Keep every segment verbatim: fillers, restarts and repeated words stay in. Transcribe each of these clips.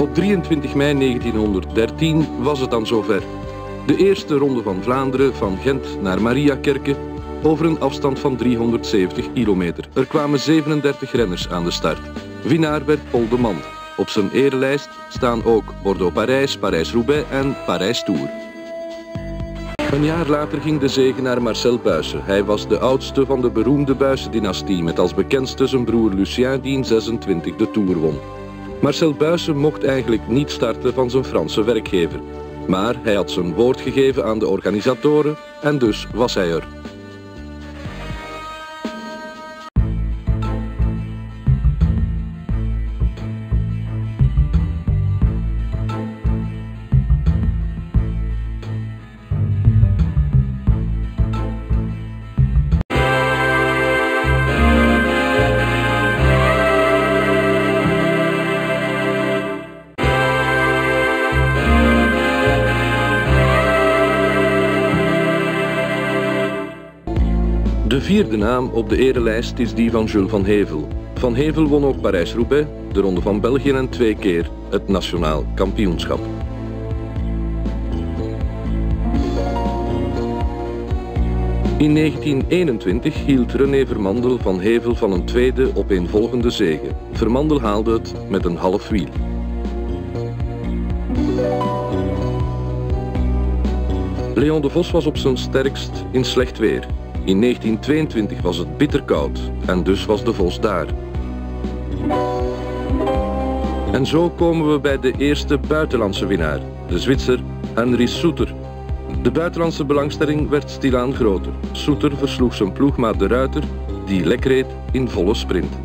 Op drieëntwintig mei negentienhonderddertien was het dan zover. De eerste ronde van Vlaanderen van Gent naar Mariakerke over een afstand van driehonderdzeventig kilometer. Er kwamen zevenendertig renners aan de start. Winnaar werd Paul de Man. Op zijn erelijst staan ook Bordeaux-Parijs, Parijs-Roubaix en Parijs-Tours. Een jaar later ging de zege naar Marcel Buijsen. Hij was de oudste van de beroemde Buijsen-dynastie met als bekendste zijn broer Lucien die in zesentwintig de Tour won. Marcel Buijsen mocht eigenlijk niet starten van zijn Franse werkgever. Maar hij had zijn woord gegeven aan de organisatoren en dus was hij er. De vierde naam op de erelijst is die van Jules van Hevel. Van Hevel won ook Parijs-Roubaix, de Ronde van België en twee keer het nationaal kampioenschap. In negentien eenentwintig hield René Vermandel Van Hevel van een tweede opeenvolgende zege. Vermandel haalde het met een half wiel. Leon de Vos was op zijn sterkst in slecht weer. In negentien tweeëntwintig was het bitter koud en dus was de Vos daar. En zo komen we bij de eerste buitenlandse winnaar, de Zwitser Henri Soeter. De buitenlandse belangstelling werd stilaan groter. Soeter versloeg zijn ploegmaat De Ruiter, die lek reed in volle sprint.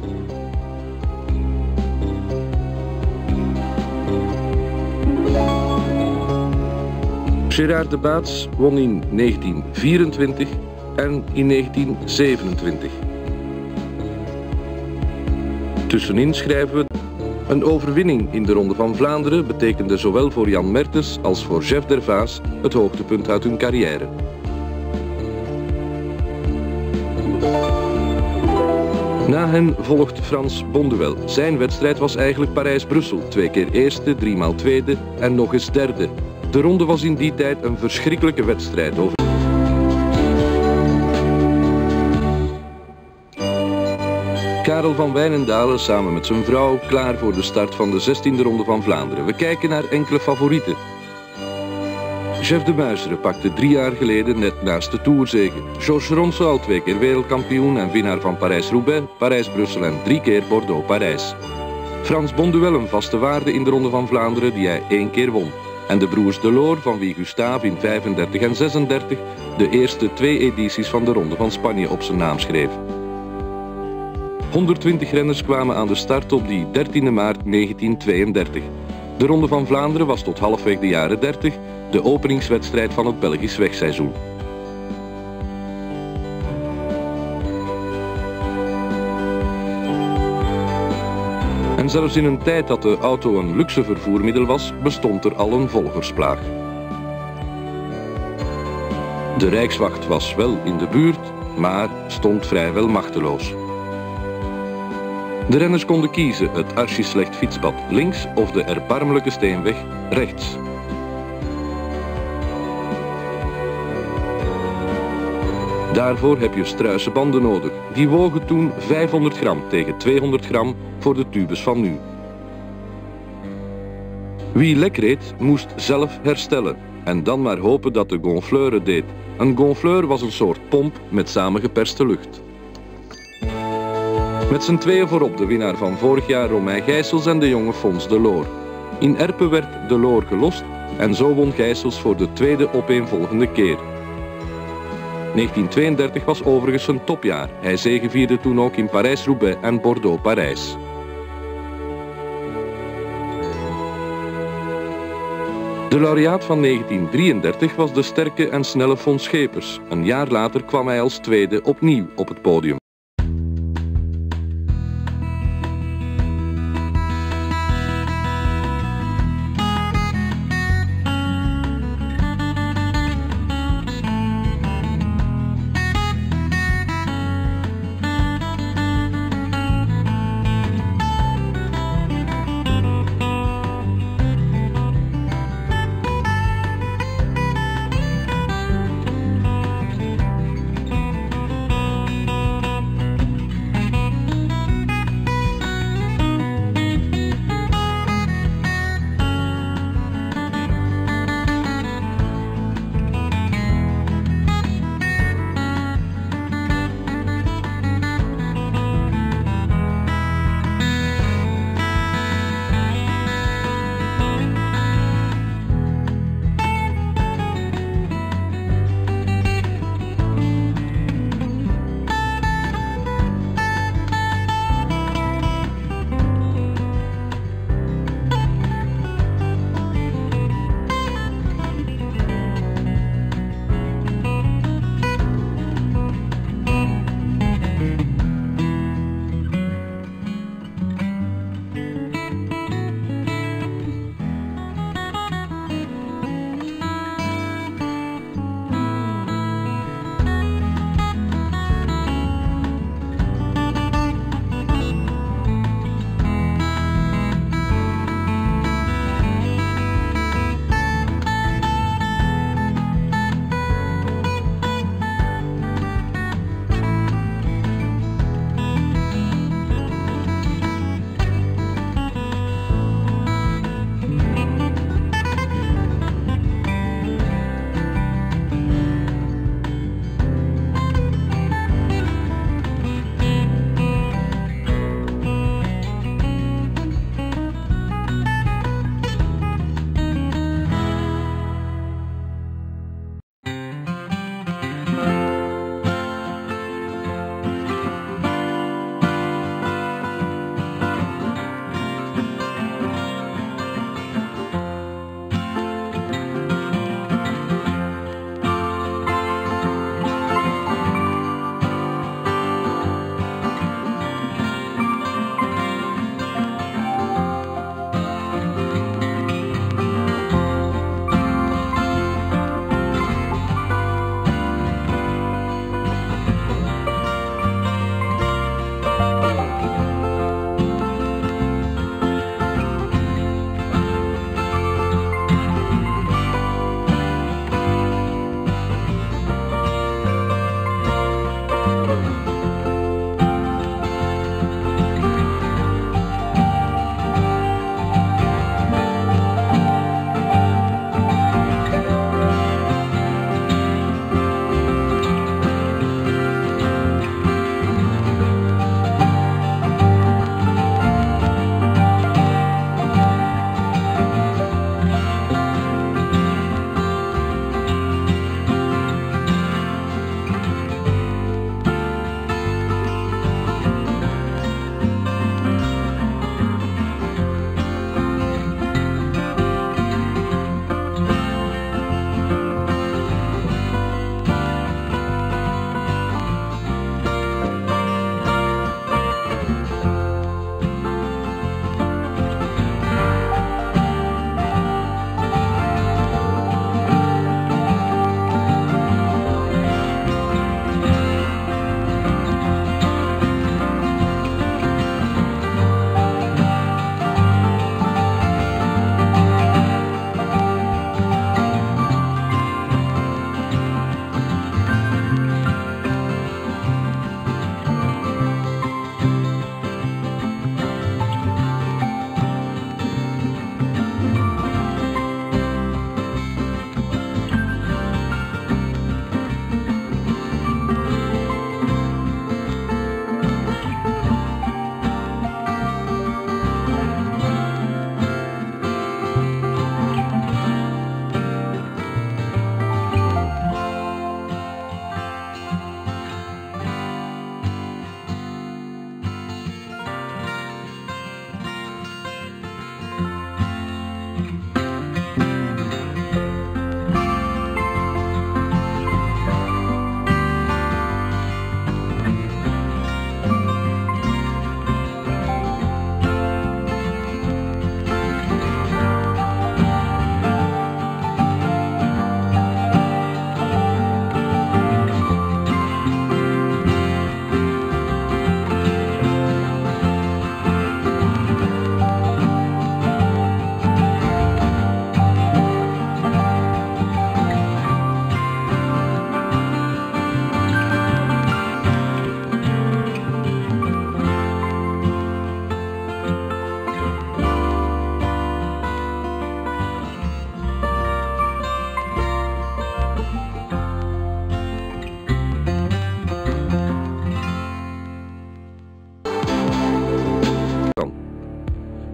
Gérard de Baets won in negentien vierentwintig en in negentien zevenentwintig. Tussenin schrijven we: een overwinning in de Ronde van Vlaanderen betekende zowel voor Jan Mertens als voor Jeff Dervaas het hoogtepunt uit hun carrière. Na hen volgt Frans Bonduel. Zijn wedstrijd was eigenlijk Parijs-Brussel. Twee keer eerste, driemaal tweede en nog eens derde. De ronde was in die tijd een verschrikkelijke wedstrijd. Over Karel van Wijnendale samen met zijn vrouw klaar voor de start van de zestiende Ronde van Vlaanderen. We kijken naar enkele favorieten. Jeff de Muiseren pakte drie jaar geleden net naast de Tourzege. Georges Ronse al twee keer wereldkampioen en winnaar van Parijs-Roubaix, Parijs-Brussel en drie keer Bordeaux-Parijs. Frans Bonduel een vaste waarde in de Ronde van Vlaanderen die hij één keer won. En de broers Delors, van wie Gustave in vijfendertig en zesendertig de eerste twee edities van de Ronde van Spanje op zijn naam schreef. honderdtwintig renners kwamen aan de start op die dertiende maart negentien tweeëndertig. De Ronde van Vlaanderen was tot halfweg de jaren dertig de openingswedstrijd van het Belgisch wegseizoen. En zelfs in een tijd dat de auto een luxe vervoermiddel was, bestond er al een volgersplaag. De Rijkswacht was wel in de buurt, maar stond vrijwel machteloos. De renners konden kiezen het archi-slecht fietspad links of de erbarmelijke steenweg rechts. Daarvoor heb je struise banden nodig. Die wogen toen vijfhonderd gram tegen tweehonderd gram voor de tubes van nu. Wie lek reed, moest zelf herstellen en dan maar hopen dat de gonfleur het deed. Een gonfleur was een soort pomp met samengeperste lucht. Met z'n tweeën voorop de winnaar van vorig jaar Romain Gijsels en de jonge Fons Delors. In Erpen werd Delors gelost en zo won Gijsels voor de tweede opeenvolgende keer. negentien tweeëndertig was overigens een topjaar. Hij zegevierde toen ook in Parijs-Roubaix en Bordeaux-Parijs. De laureaat van negentien drieëndertig was de sterke en snelle Fons Schepers. Een jaar later kwam hij als tweede opnieuw op het podium.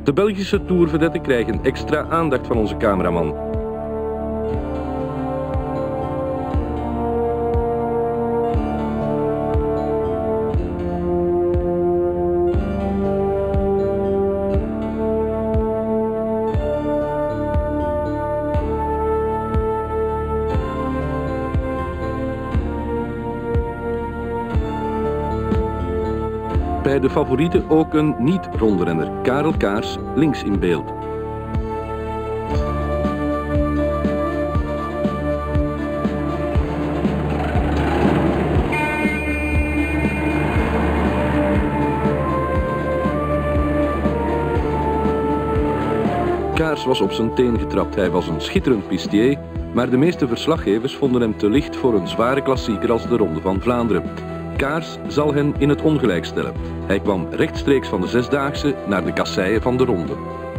De Belgische tourvedetten krijgen extra aandacht van onze cameraman. Bij de favorieten ook een niet-rondrenner, Karel Kaars, links in beeld. Kaars was op zijn teen getrapt. Hij was een schitterend pistier, maar de meeste verslaggevers vonden hem te licht voor een zware klassieker als de Ronde van Vlaanderen. Kaars zal hen in het ongelijk stellen. Hij kwam rechtstreeks van de Zesdaagse naar de kasseien van de Ronde.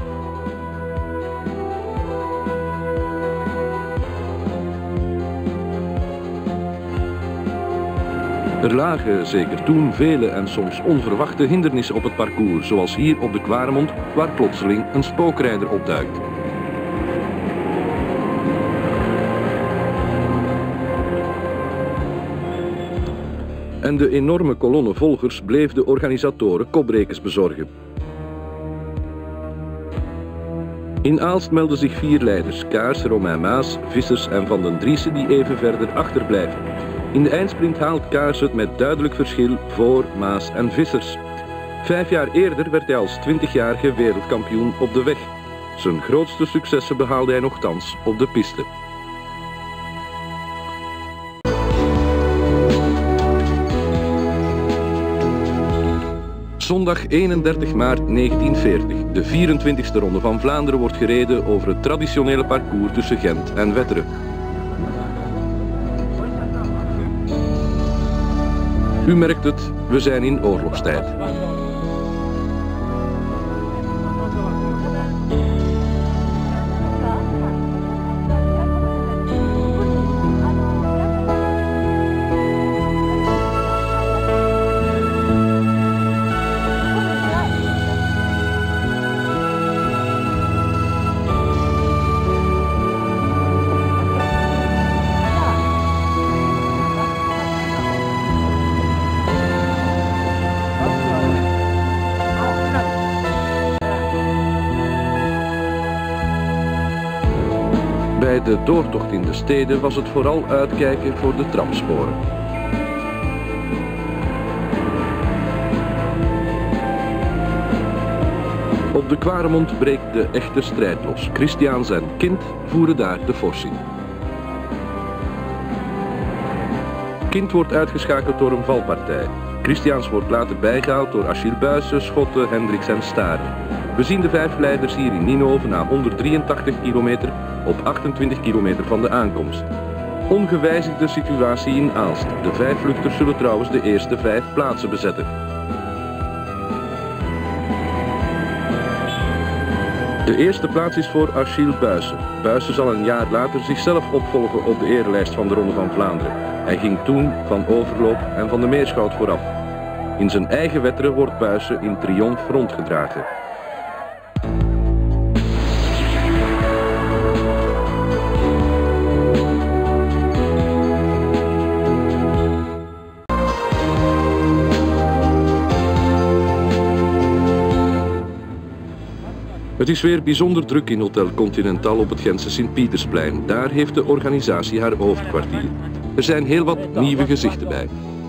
Er lagen zeker toen vele en soms onverwachte hindernissen op het parcours, zoals hier op de Kwaremond, waar plotseling een spookrijder opduikt. En de enorme kolonne volgers bleef de organisatoren kopbrekers bezorgen. In Aalst melden zich vier leiders, Kaars, Romain Maas, Vissers en Van den Driessen, die even verder achterblijven. In de eindsprint haalt Kaars het met duidelijk verschil voor Maas en Vissers. Vijf jaar eerder werd hij als twintigjarige wereldkampioen op de weg. Zijn grootste successen behaalde hij nochtans op de piste. Zondag eenendertig maart negentienveertig. De vierentwintigste Ronde van Vlaanderen wordt gereden over het traditionele parcours tussen Gent en Wetteren. U merkt het, we zijn in oorlogstijd. Bij de doortocht in de steden was het vooral uitkijken voor de tramsporen. Op de Kwaremond breekt de echte strijd los. Christiaans en Kind voeren daar de forsie. Kind wordt uitgeschakeld door een valpartij. Christiaans wordt later bijgehaald door Achille Buijsen, Schotten, Hendricks en Staren. We zien de vijf leiders hier in Ninove na honderddrieëntachtig kilometer op achtentwintig kilometer van de aankomst. Ongewijzigde situatie in Aalst. De vijf vluchters zullen trouwens de eerste vijf plaatsen bezetten. De eerste plaats is voor Achille Buijsen. Buijsen zal een jaar later zichzelf opvolgen op de erelijst van de Ronde van Vlaanderen. Hij ging toen van Overloop en van de Meerschout vooraf. In zijn eigen Wetteren wordt Buijsen in triomf rondgedragen. Het is weer bijzonder druk in Hotel Continental op het Gentse Sint-Pietersplein. Daar heeft de organisatie haar hoofdkwartier. Er zijn heel wat nieuwe gezichten bij.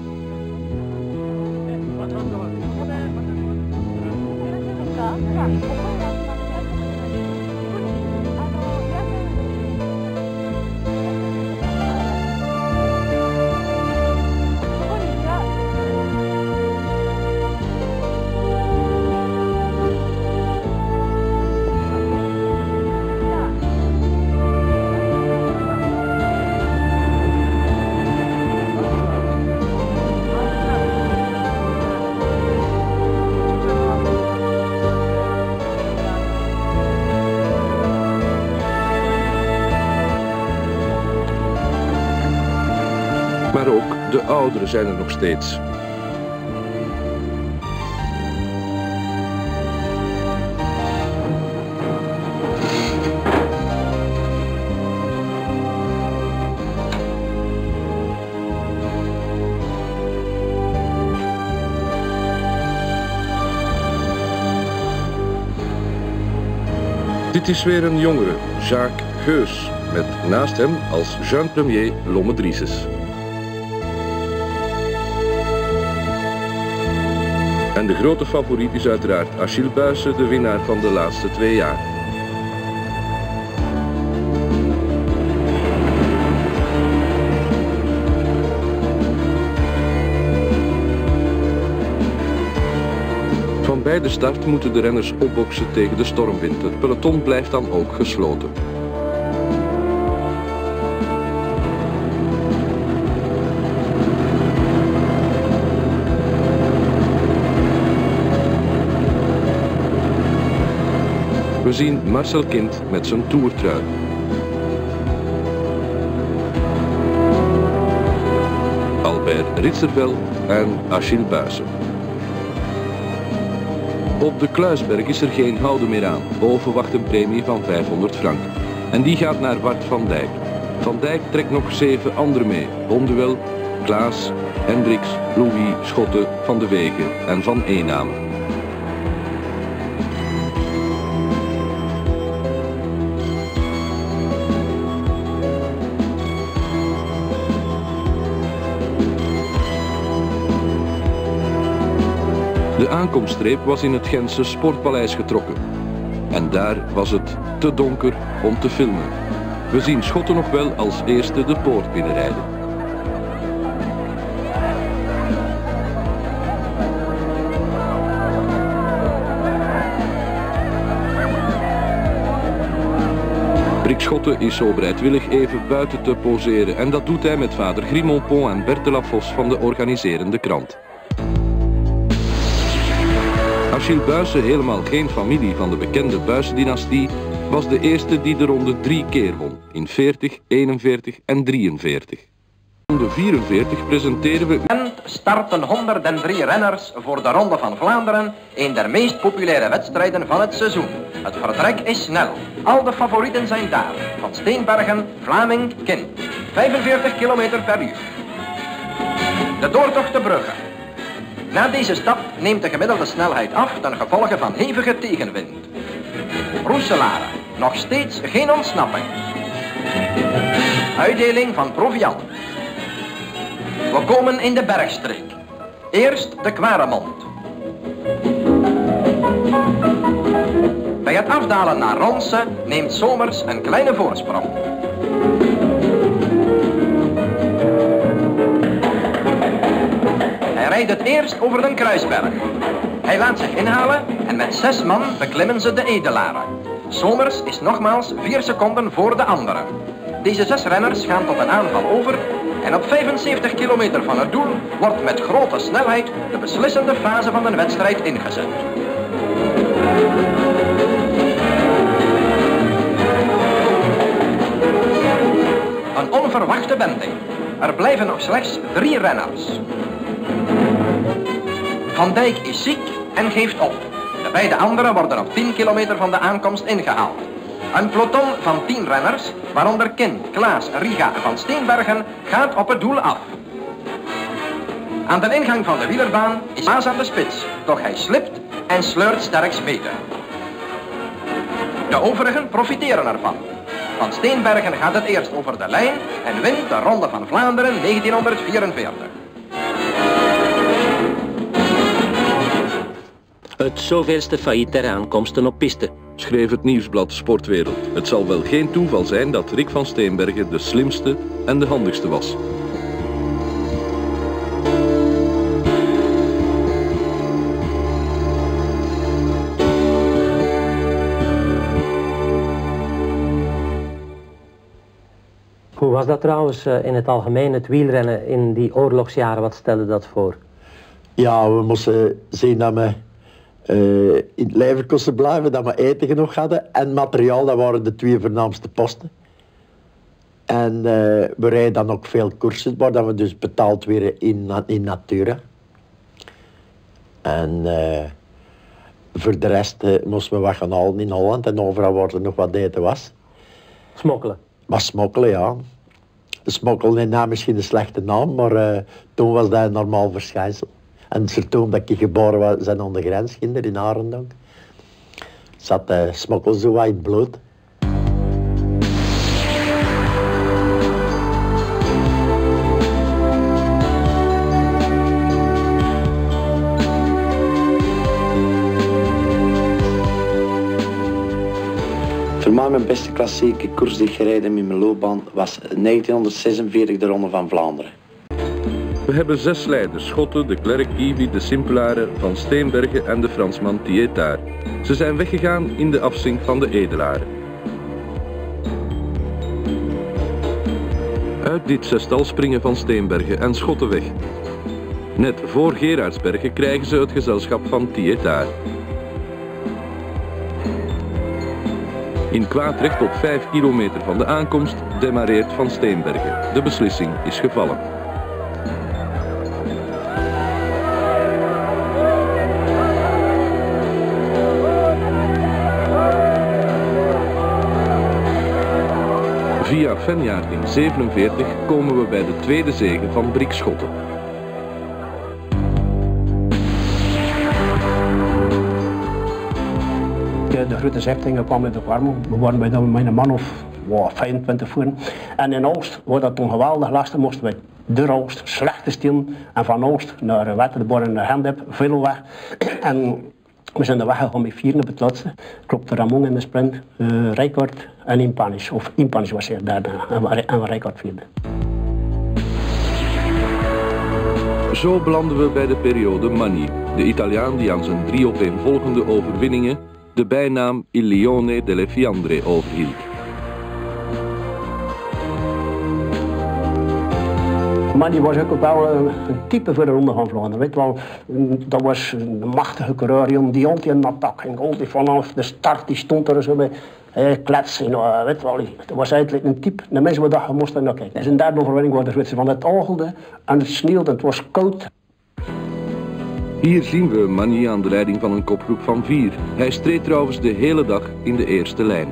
Maar ook de ouderen zijn er nog steeds. Dit is weer een jongere, Jacques Geus, met naast hem als jeune premier Lomme Drieses. En de grote favoriet is uiteraard Achille Buijsen, de winnaar van de laatste twee jaar. Van bij de start moeten de renners opboksen tegen de stormwind. Het peloton blijft dan ook gesloten. We zien Marcel Kind met zijn toertrui. Albert Ritservel en Achille Buijsen. Op de Kluisberg is er geen houden meer aan. Boven wacht een premie van vijfhonderd frank. En die gaat naar Bart van Dijk. Van Dijk trekt nog zeven anderen mee. Bonduel, Klaas, Hendricks, Louis, Schotte, Van de Wegen en Van Eename. De aankomststreep was in het Gentse Sportpaleis getrokken. En daar was het te donker om te filmen. We zien Schotten nog wel als eerste de poort binnenrijden. Brik Schotten is zo bereidwillig even buiten te poseren. En dat doet hij met vader Grimonpont en Bert de la Vos van de organiserende krant. Achille Buijsen, helemaal geen familie van de bekende Buijsen-dynastie, was de eerste die de ronde drie keer won, in veertig, eenenveertig en drieënveertig. In ronde vierenveertig presenteren we... En starten honderddrie renners voor de Ronde van Vlaanderen, een der meest populaire wedstrijden van het seizoen. Het vertrek is snel. Al de favorieten zijn daar. Van Steenbergen, Vlaming, Kind. vijfenveertig kilometer per uur. De doortocht te Brugge. Na deze stap neemt de gemiddelde snelheid af ten gevolge van hevige tegenwind. Roeselare, nog steeds geen ontsnapping. Uitdeling van proviant. We komen in de bergstreek. Eerst de Kwaremond. Bij het afdalen naar Ronse neemt Somers een kleine voorsprong. Hij rijdt het eerst over een kruisberg. Hij laat zich inhalen en met zes man beklimmen ze de Edelaren. Somers is nogmaals vier seconden voor de anderen. Deze zes renners gaan tot een aanval over en op vijfenzeventig kilometer van het doel wordt met grote snelheid de beslissende fase van de wedstrijd ingezet. Een onverwachte wending. Er blijven nog slechts drie renners. Van Dijk is ziek en geeft op. De beide anderen worden op tien kilometer van de aankomst ingehaald. Een peloton van tien renners, waaronder Kind, Klaas, Riga en Van Steenbergen, gaat op het doel af. Aan de ingang van de wielerbaan is Maas aan de spits, doch hij slipt en sleurt sterks mede. De overigen profiteren ervan. Van Steenbergen gaat het eerst over de lijn en wint de Ronde van Vlaanderen negentienhonderdvierenveertig. Het zoveelste failliet der aankomsten op piste, schreef het nieuwsblad Sportwereld. Het zal wel geen toeval zijn dat Rick van Steenbergen de slimste en de handigste was. Hoe was dat trouwens in het algemeen, het wielrennen in die oorlogsjaren? Wat stelde dat voor? Ja, we moesten zien dat we uh, in het lijver kosten blijven, dat we eten genoeg hadden en materiaal, dat waren de twee voornaamste posten. En uh, we rijden dan ook veel koersen, waar we dus betaald werden in, in Natura. En uh, voor de rest uh, moesten we wat gaan halen in Holland en overal waar er nog wat eten was. Smokkelen? Maar smokkelen, ja. De smokkel is nou misschien een slechte naam, maar uh, toen was dat een normaal verschijnsel. En toen dat ik geboren was, zijn aan de grens, kinderen in Arendonk. Zat de smokkel zo wat in het bloed. Voor mij mijn beste klassieke koers die ik gereden heb in mijn loopbaan was negentienhonderdzesenveertig de Ronde van Vlaanderen. We hebben zes leiders, Schotten, de Klerk, Ivy, de Simpelaren, Van Steenbergen en de Fransman Thietard. Ze zijn weggegaan in de afzink van de Edelaren. Uit dit zestal springen Van Steenbergen en Schotten weg. Net voor Gerardsbergen krijgen ze het gezelschap van Thietard. In kwaadrecht op vijf kilometer van de aankomst demareert Van Steenbergen. De beslissing is gevallen. Via Venjaard zevenenveertig komen we bij de tweede zege van Brik Schotten. De grote zeftingen kwamen uit de warmte. We waren bij mijn man of wow, vijfentwintig voeren. En in Oost, waar dat toen geweldig lastig moesten we door Oost, slechte stil. En van Oost naar Wetterborn naar Hendep, veel weg. En we zijn de weg gegaan met vieren op het laatste. Klopte Ramon in de sprint, uh, Rijkaard en Impanisch. Of Impanisch was hij derde en, en Rijkaard vierde. Zo belanden we bij de periode Magny, de Italiaan die aan zijn drie opeenvolgende overwinningen de bijnaam Il Leone delle Fiandre overhield. Magny was ook wel een, een type voor de Ronde van Vlaanderen. Weet wel, dat was een machtige coureur die altijd in attack ging. Altijd vanaf de start die stond er zo bij eh, kletsen. Uh, weet wel, dat was eigenlijk een type. De mensen waar je moest naar kijken. Zijn derde overwinning was de Zwitser van het ogelde en het sneeuwde, het was koud. Hier zien we Magny aan de leiding van een kopgroep van vier. Hij streed trouwens de hele dag in de eerste lijn.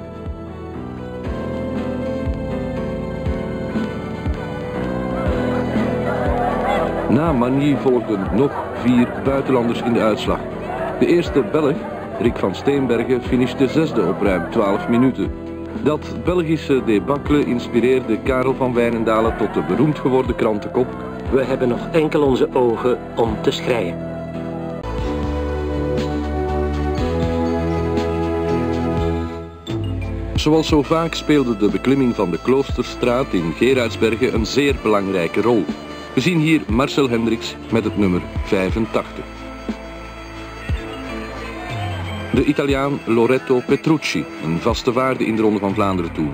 Na Magny volgden nog vier buitenlanders in de uitslag. De eerste Belg, Rick van Steenbergen, finishte zesde op ruim twaalf minuten. Dat Belgische debacle inspireerde Karel van Wijnendale tot de beroemd geworden krantenkop: We hebben nog enkel onze ogen om te schreien. Zoals zo vaak speelde de beklimming van de Kloosterstraat in Gerardsbergen een zeer belangrijke rol. We zien hier Marcel Hendricks met het nummer vijfentachtig. De Italiaan Loreto Petrucci, een vaste waarde in de Ronde van Vlaanderen toen.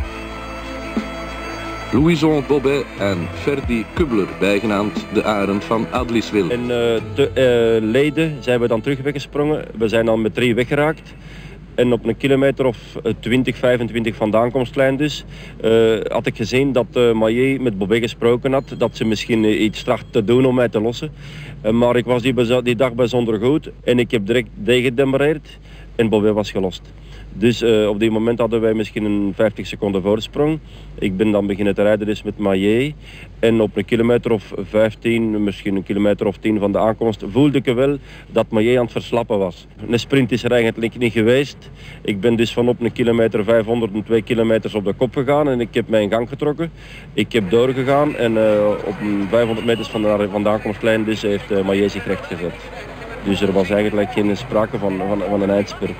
Louison Bobet en Ferdy Kubler, bijgenaamd de arend van Adliswil. In uh, de uh, Leiden zijn we dan terug weggesprongen. We zijn dan met drie weggeraakt. En op een kilometer of twintig, vijfentwintig van de aankomstlijn dus, uh, had ik gezien dat uh, Maillet met Bobet gesproken had, dat ze misschien uh, iets tracht te doen om mij te lossen. Uh, maar ik was die, die dag bijzonder goed en ik heb direct degedemareerd en Bobet was gelost. Dus uh, op die moment hadden wij misschien een vijftig seconden voorsprong. Ik ben dan beginnen te rijden dus met Maillet. En op een kilometer of vijftien, misschien een kilometer of tien van de aankomst, voelde ik wel dat Maillet aan het verslappen was. Een sprint is er eigenlijk niet geweest. Ik ben dus van op een kilometer vijfhonderd en twee kilometers op de kop gegaan en ik heb mijn gang getrokken. Ik heb doorgegaan en uh, op een vijfhonderd meters van de, van de aankomstlijn dus heeft uh, Maillet zich recht gezet. Dus er was eigenlijk geen sprake van, van, van een eindsprint.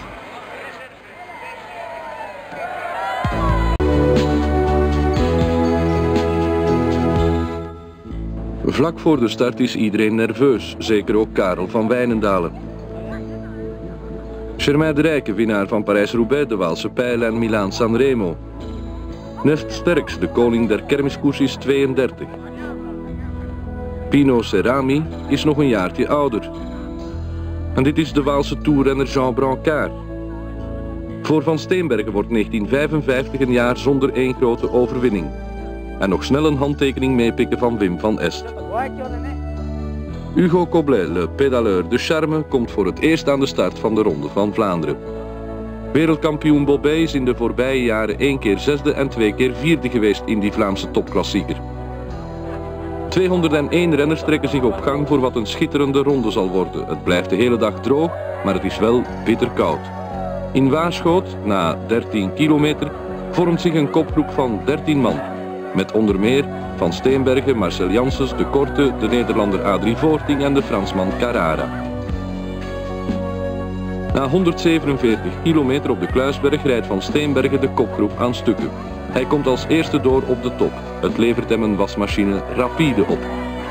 Vlak voor de start is iedereen nerveus, zeker ook Karel van Wijnendale. Germain de Rijke, winnaar van Parijs-Roubaix, de Waalse Pijl en Milaan-Sanremo. Nest Sterks, de koning der kermiskoers, is tweeëndertig. Pino Cerami is nog een jaartje ouder. En dit is de Waalse toerrenner Jean Brancard. Voor Van Steenbergen wordt negentien vijfenvijftig een jaar zonder één grote overwinning. En nog snel een handtekening meepikken van Wim van Est. Hugo Coblet, le pédaleur de charme, komt voor het eerst aan de start van de Ronde van Vlaanderen. Wereldkampioen Bobet is in de voorbije jaren één keer zesde en twee keer vierde geweest in die Vlaamse topklassieker. tweehonderdéén renners trekken zich op gang voor wat een schitterende ronde zal worden. Het blijft de hele dag droog, maar het is wel bitter koud. In Waarschoot, na dertien kilometer, vormt zich een kopgroep van dertien man. Met onder meer Van Steenbergen, Marcel Janssens, De Korte, de Nederlander Adrie Voorting en de Fransman Carrara. Na honderdzevenenveertig kilometer op de Kluisberg rijdt Van Steenbergen de kopgroep aan stukken. Hij komt als eerste door op de top. Het levert hem een wasmachine rapide op.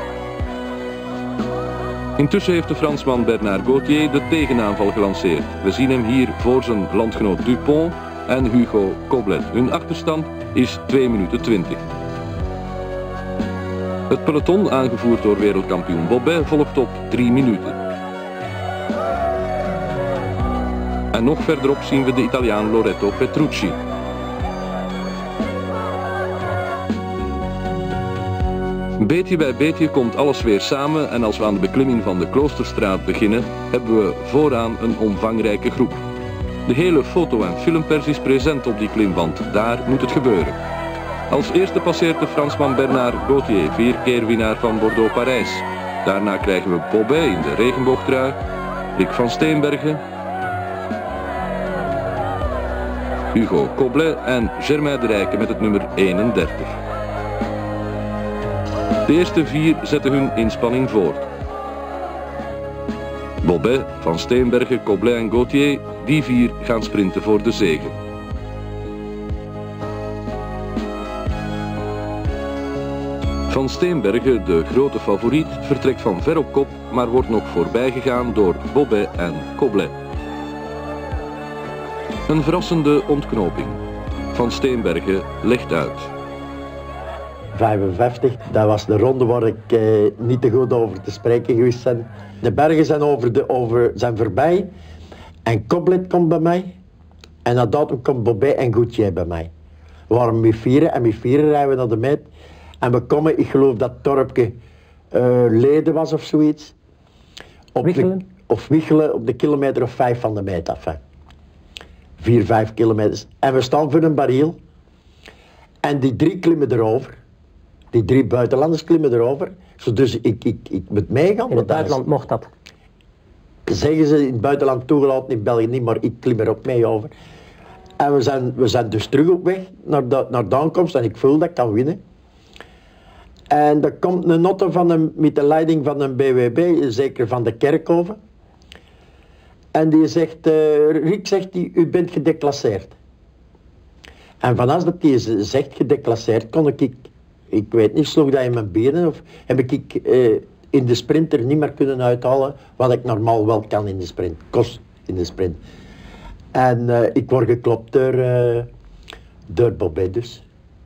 Intussen heeft de Fransman Bernard Gauthier de tegenaanval gelanceerd. We zien hem hier voor zijn landgenoot Dupont en Hugo Coblet. Hun achterstand is twee minuten twintig. Het peloton, aangevoerd door wereldkampioen Bobet, volgt op drie minuten. En nog verderop zien we de Italiaan Loreto Petrucci. Beetje bij beetje komt alles weer samen en als we aan de beklimming van de Kloosterstraat beginnen, hebben we vooraan een omvangrijke groep. De hele foto- en filmpers is present op die klimwand, daar moet het gebeuren. Als eerste passeert de Fransman Bernard Gauthier, vier keer winnaar van Bordeaux-Parijs. Daarna krijgen we Bobet in de regenboogtrui, Rick van Steenbergen, Hugo Coblet en Germain de Rijke met het nummer eenendertig. De eerste vier zetten hun inspanning voort. Bobet, Van Steenbergen, Coblet en Gauthier, die vier gaan sprinten voor de zege. Van Steenbergen, de grote favoriet, vertrekt van ver op kop, maar wordt nog voorbijgegaan door Bobet en Coblet. Een verrassende ontknoping. Van Steenbergen legt uit. vijfenvijftig, dat was de ronde waar ik eh, niet te goed over te spreken geweest ben. De bergen zijn, over de, over, zijn voorbij en Coblet komt bij mij en na datum komt Bobet en Gauthier bij mij. We waren met vieren en met vieren rijden we naar de meet en we komen, ik geloof dat het dorpje uh, Leden was of zoiets. Op Wichelen? De, of Wichelen op de kilometer of vijf van de meet af. Hè. Vier, vijf kilometers. En we staan voor een barriel en die drie klimmen erover. Die drie buitenlanders klimmen erover. So, dus ik, ik, ik moet meegaan. In het buitenland mocht dat. Zeggen ze in het buitenland toegelaten, in België niet, maar ik klim er ook mee over. En we zijn, we zijn dus terug op weg naar de, naar de aankomst en ik voel dat ik kan winnen. En er komt een auto van een, met de leiding van een B W B, zeker van de Kerkhoven. En die zegt, uh, Rick zegt, die, u bent gedeclasseerd. En vanaf dat hij zegt gedeclasseerd, kon ik, ik weet niet, sloeg dat in mijn benen of heb ik uh, in de sprinter niet meer kunnen uithalen wat ik normaal wel kan in de sprint, kost in de sprint. En uh, ik word geklopt door, uh, door Bobet dus.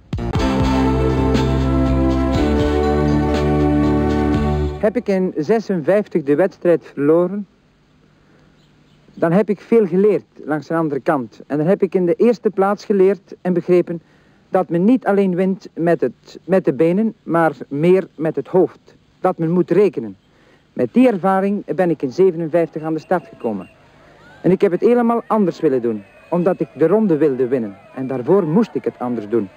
Heb ik in zesenvijftig de wedstrijd verloren, dan heb ik veel geleerd langs de andere kant. En dan heb ik in de eerste plaats geleerd en begrepen dat men niet alleen wint met, het, met de benen, maar meer met het hoofd. Dat men moet rekenen. Met die ervaring ben ik in zevenenvijftig aan de start gekomen. En ik heb het helemaal anders willen doen, omdat ik de ronde wilde winnen. En daarvoor moest ik het anders doen.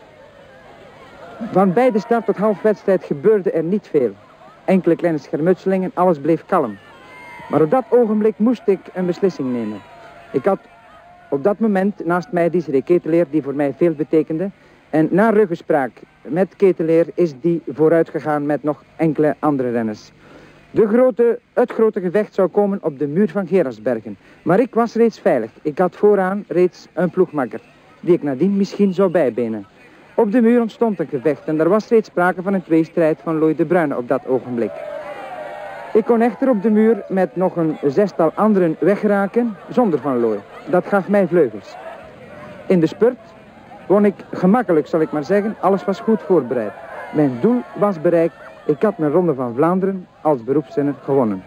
Van bij de start tot halfwedstrijd gebeurde er niet veel. Enkele kleine schermutselingen, alles bleef kalm. Maar op dat ogenblik moest ik een beslissing nemen. Ik had op dat moment naast mij Desiree Ketelaere, die voor mij veel betekende. En na ruggespraak met Ketelaere is die vooruit gegaan met nog enkele andere renners. De grote, het grote gevecht zou komen op de muur van Gerardsbergen. Maar ik was reeds veilig. Ik had vooraan reeds een ploegmakker, die ik nadien misschien zou bijbenen. Op de muur ontstond een gevecht en er was reeds sprake van een tweestrijd van Loy de Bruyne op dat ogenblik. Ik kon echter op de muur met nog een zestal anderen wegraken zonder Van Looy. Dat gaf mij vleugels. In de spurt won ik gemakkelijk, zal ik maar zeggen. Alles was goed voorbereid. Mijn doel was bereikt. Ik had mijn Ronde van Vlaanderen als beroepsrenner gewonnen.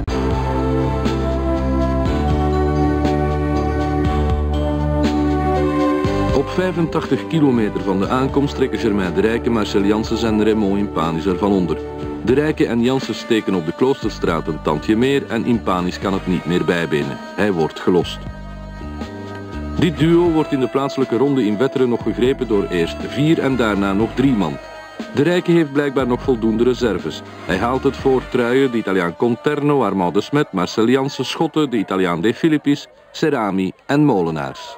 Op vijfentachtig kilometer van de aankomst trekken Germain de Rijke, Marcel Janssens en Raymond Impanis ervan onder. De Rijke en Janssens steken op de Kloosterstraat een tandje meer en Impanis kan het niet meer bijbenen. Hij wordt gelost. Dit duo wordt in de plaatselijke ronde in Wetteren nog gegrepen door eerst vier en daarna nog drie man. De Rijke heeft blijkbaar nog voldoende reserves. Hij haalt het voor truien, de Italiaan Conterno, Armand de Smet, Marcel Jansen, Schotten, de Italiaan De Filippis, Cerami en Molenaars.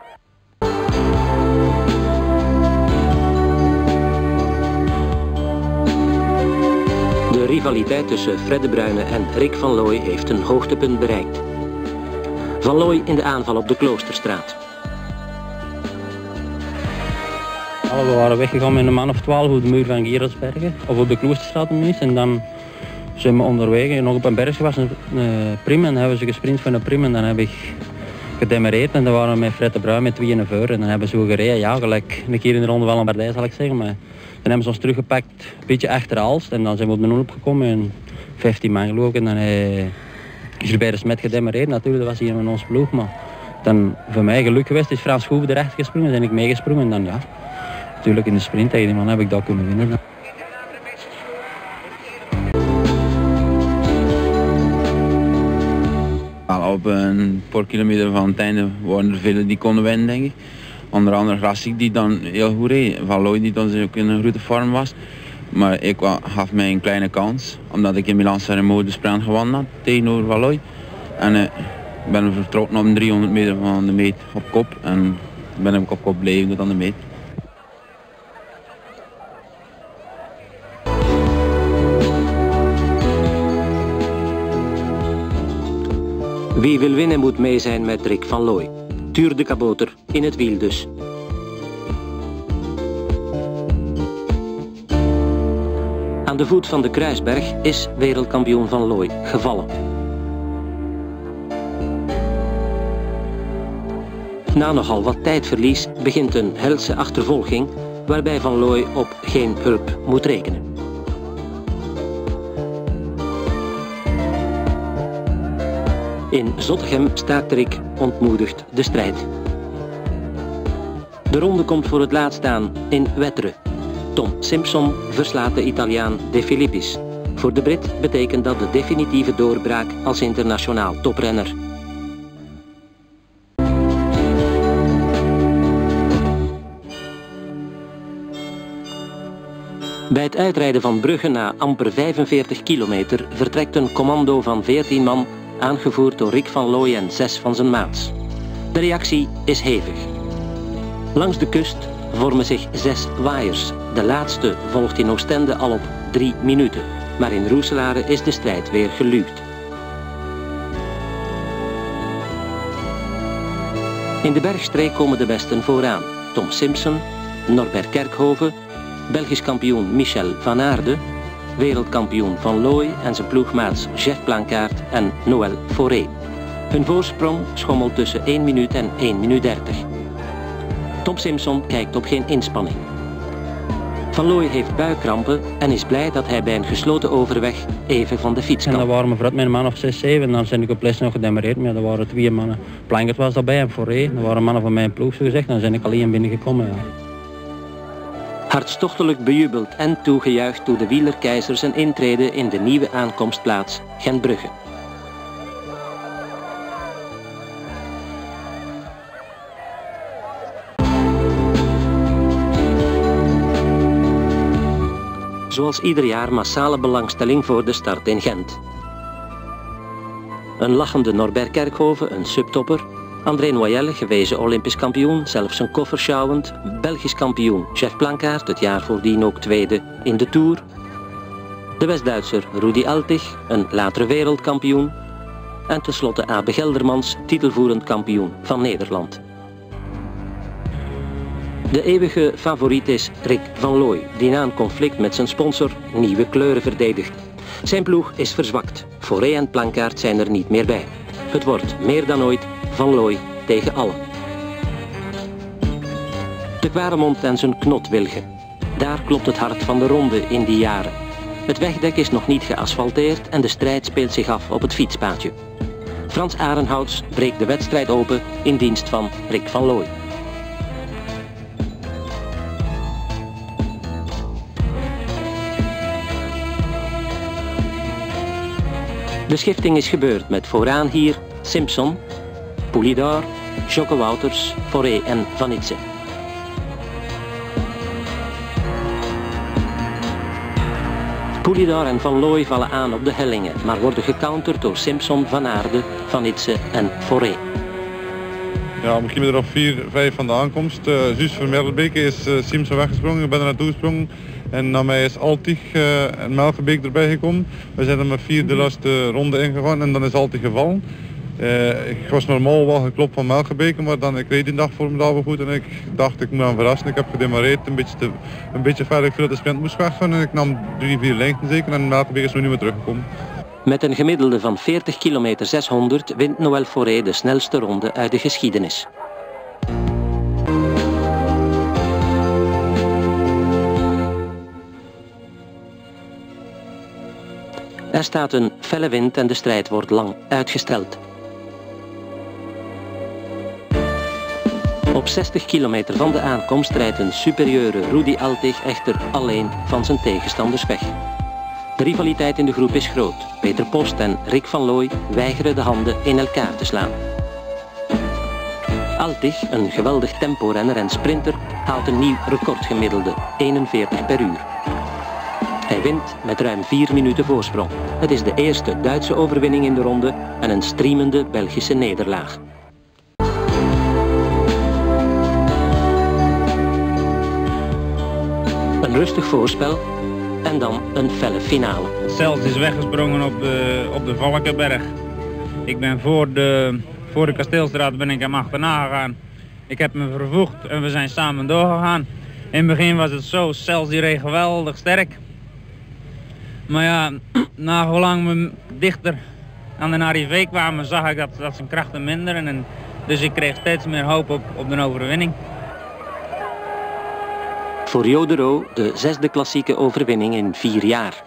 De rivaliteit tussen Fred de Bruyne en Rick van Looy heeft een hoogtepunt bereikt. Van Looy in de aanval op de Kloosterstraat. We waren weggegaan met een man of twaalf op de muur van Gerardsbergen, of op de Kloosterstraat tenminste. En dan zijn we onderweg nog op een berg was een uh, prim en hebben ze gesprint van een prim en dan heb ik gedemareerd en dan waren we met Fred de Bruyne met twee en voor en dan hebben ze zo gereden, ja gelijk een keer in de ronde van Lombardij zal ik zeggen, maar dan hebben ze ons teruggepakt, een beetje achter Aalst en dan zijn we op de nul opgekomen en vijftien man geloof ik en dan uh, is er bij de Smet gedemareerd natuurlijk, dat was hier met ons ploeg, maar dan voor mij geluk geweest is Frans Hoeven erachter gesprongen, ben ik meegesprongen en dan ja, natuurlijk in de sprint tegen die man heb ik dat kunnen winnen. Op een paar kilometer van het einde waren er velen die konden winnen, denk ik. Onder andere Rassik die dan heel goed reed. Van Looy die dan ook in een goede vorm was. Maar ik gaf mij een kleine kans, omdat ik in Milan-San Remo de sprint gewonnen had tegenover Van Looy. En ik uh, ben vertrokken op een driehonderd meter van de meet op kop. En ben ik op kop blijven tot aan de meet. Wie wil winnen moet mee zijn met Rick van Looy. Tuur de Kaboter in het wiel dus. Aan de voet van de Kruisberg is wereldkampioen Van Looy gevallen. Na nogal wat tijdverlies begint een helse achtervolging waarbij Van Looy op geen hulp moet rekenen. In Zottegem staakt Rick ontmoedigd de strijd. De ronde komt voor het laatst aan in Wetteren. Tom Simpson verslaat de Italiaan De Filippis. Voor de Brit betekent dat de definitieve doorbraak als internationaal toprenner. Bij het uitrijden van Brugge na amper vijfenveertig kilometer vertrekt een commando van veertien man, aangevoerd door Rick van Looy en zes van zijn maats. De reactie is hevig. Langs de kust vormen zich zes waaiers. De laatste volgt in Oostende al op drie minuten. Maar in Roeselare is de strijd weer geluwd. In de bergstreek komen de besten vooraan. Tom Simpson, Norbert Kerkhoven, Belgisch kampioen Michel van Aarde, wereldkampioen Van Looy en zijn ploegmaats Jeff Plankaart en Noël Fauré. Hun voorsprong schommelt tussen één minuut en één minuut dertig. Tom Simpson kijkt op geen inspanning. Van Looy heeft buikkrampen en is blij dat hij bij een gesloten overweg even van de fiets kan. En dan waren we vooruit met een man of zes, zeven en dan zijn ik op les nog gedemareerd, maar er waren twee mannen. Plankaart was daarbij en Fauré, dat waren mannen van mijn ploeg zo gezegd, dan zijn ik alleen binnengekomen. Ja. Hartstochtelijk bejubeld en toegejuicht door de wielerkeizer zijn intrede in de nieuwe aankomstplaats Gentbrugge. Zoals ieder jaar massale belangstelling voor de start in Gent. Een lachende Norbert Kerkhoven, een subtopper. André Noyelle, gewezen olympisch kampioen, zelfs een koffer sjouwend. Belgisch kampioen Jeff Plankaart, het jaar voordien ook tweede in de Tour. De West-Duitser Rudi Altig, een latere wereldkampioen. En tenslotte Abe Geldermans, titelvoerend kampioen van Nederland. De eeuwige favoriet is Rick van Looy, die na een conflict met zijn sponsor nieuwe kleuren verdedigt. Zijn ploeg is verzwakt. Fauré en Plankaart zijn er niet meer bij. Het wordt meer dan ooit Van Looy tegen allen. De Kwaremond en zijn knotwilgen. Daar klopt het hart van de ronde in die jaren. Het wegdek is nog niet geasfalteerd en de strijd speelt zich af op het fietspaadje. Frans Arenhouts breekt de wedstrijd open in dienst van Rick van Looy. De schifting is gebeurd met vooraan hier Simpson, Poulidor, Jocke Wouters, Fauré en Van Itse. Poulidor en Van Looy vallen aan op de hellingen, maar worden gecounterd door Simpson, Van Aarde, Van Itse en Fauré. Ja, om een kilometer of vier, vijf van de aankomst, uh, juist voor Merelbeke is uh, Simpson weggesprongen, ik ben er naartoe gesprongen. En na mij is Altig uh, en Melkebeek erbij gekomen. We zijn er met vier de laatste ronde ingegaan en dan is Altig gevallen. Uh, ik was normaal wel geklopt van Melkebeek, maar dan, ik reed die dag formidabel goed en ik dacht ik moet aan verrassen. Ik heb gedemareerd, een beetje, te, een beetje verder, ik viel dat de sprint moest weggaan en ik nam drie, vier lengten zeker en Melkebeek is nu niet meer teruggekomen. Met een gemiddelde van veertig kilometer zeshonderd wint Noël Fauré de snelste ronde uit de geschiedenis. Er staat een felle wind en de strijd wordt lang uitgesteld. Op zestig kilometer van de aankomst rijdt een superieure Rudy Altig echter alleen van zijn tegenstanders weg. De rivaliteit in de groep is groot. Peter Post en Rick van Looy weigeren de handen in elkaar te slaan. Altig, een geweldig temporenner en sprinter, haalt een nieuw recordgemiddelde, eenenveertig per uur. Hij wint met ruim vier minuten voorsprong. Het is de eerste Duitse overwinning in de ronde en een striemende Belgische nederlaag. Een rustig voorspel en dan een felle finale. Cels is weggesprongen op de, op de Valkenberg. Ik ben voor de, voor de Kasteelstraat ben ik hem achterna gegaan. Ik heb me vervoegd en we zijn samen doorgegaan. In het begin was het zo, Cels die reed geweldig sterk. Maar ja, na hoe lang we dichter aan de arrivé kwamen, zag ik dat, dat zijn krachten minderen. En dus ik kreeg steeds meer hoop op, op de overwinning. Voor Jo de Roo de zesde klassieke overwinning in vier jaar.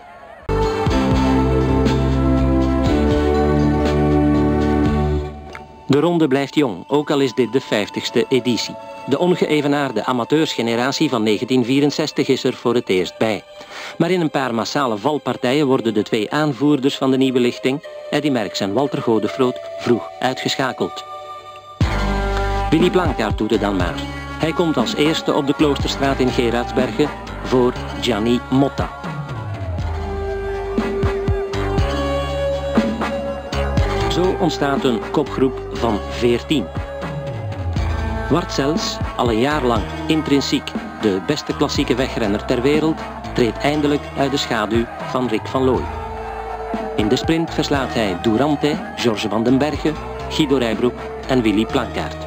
De ronde blijft jong, ook al is dit de vijftigste editie. De ongeëvenaarde amateursgeneratie van negentien vierenzestig is er voor het eerst bij. Maar in een paar massale valpartijen worden de twee aanvoerders van de nieuwe lichting, Eddy Merckx en Walter Godefroot, vroeg uitgeschakeld. Willy Plankaart doet het dan maar. Hij komt als eerste op de Kloosterstraat in Geraardsbergen voor Gianni Motta. Zo ontstaat een kopgroep van veertien. Wart Cels, al een jaar lang intrinsiek de beste klassieke wegrenner ter wereld, treedt eindelijk uit de schaduw van Rick van Looy. In de sprint verslaat hij Durante, George van den Berghe, Guido Rijbroek en Willy Plankaart.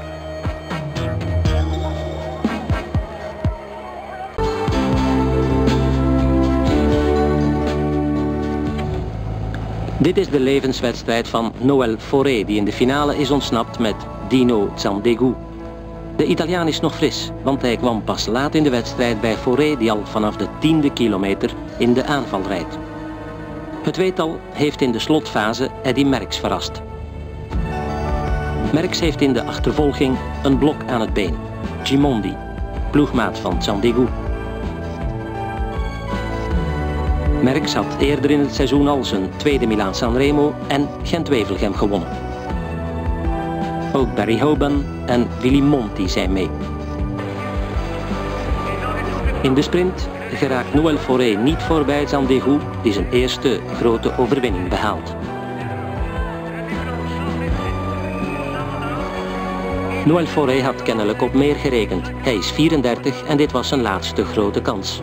Dit is de levenswedstrijd van Noël Fauré, die in de finale is ontsnapt met Dino Zandegou. De Italiaan is nog fris, want hij kwam pas laat in de wedstrijd bij Fauré, die al vanaf de tiende kilometer in de aanval rijdt. Het tweetal heeft in de slotfase Eddy Merckx verrast. Merckx heeft in de achtervolging een blok aan het been, Gimondi, ploegmaat van Zandegou. Merckx had eerder in het seizoen al zijn tweede Milaan-San Remo en Gent-Wevelgem gewonnen. Ook Barry Hoban en Willy Monti zijn mee. In de sprint geraakt Noël Fauré niet voorbij Zandegou, die zijn eerste grote overwinning behaalt. Noël Fauré had kennelijk op meer gerekend. Hij is vierendertig en dit was zijn laatste grote kans.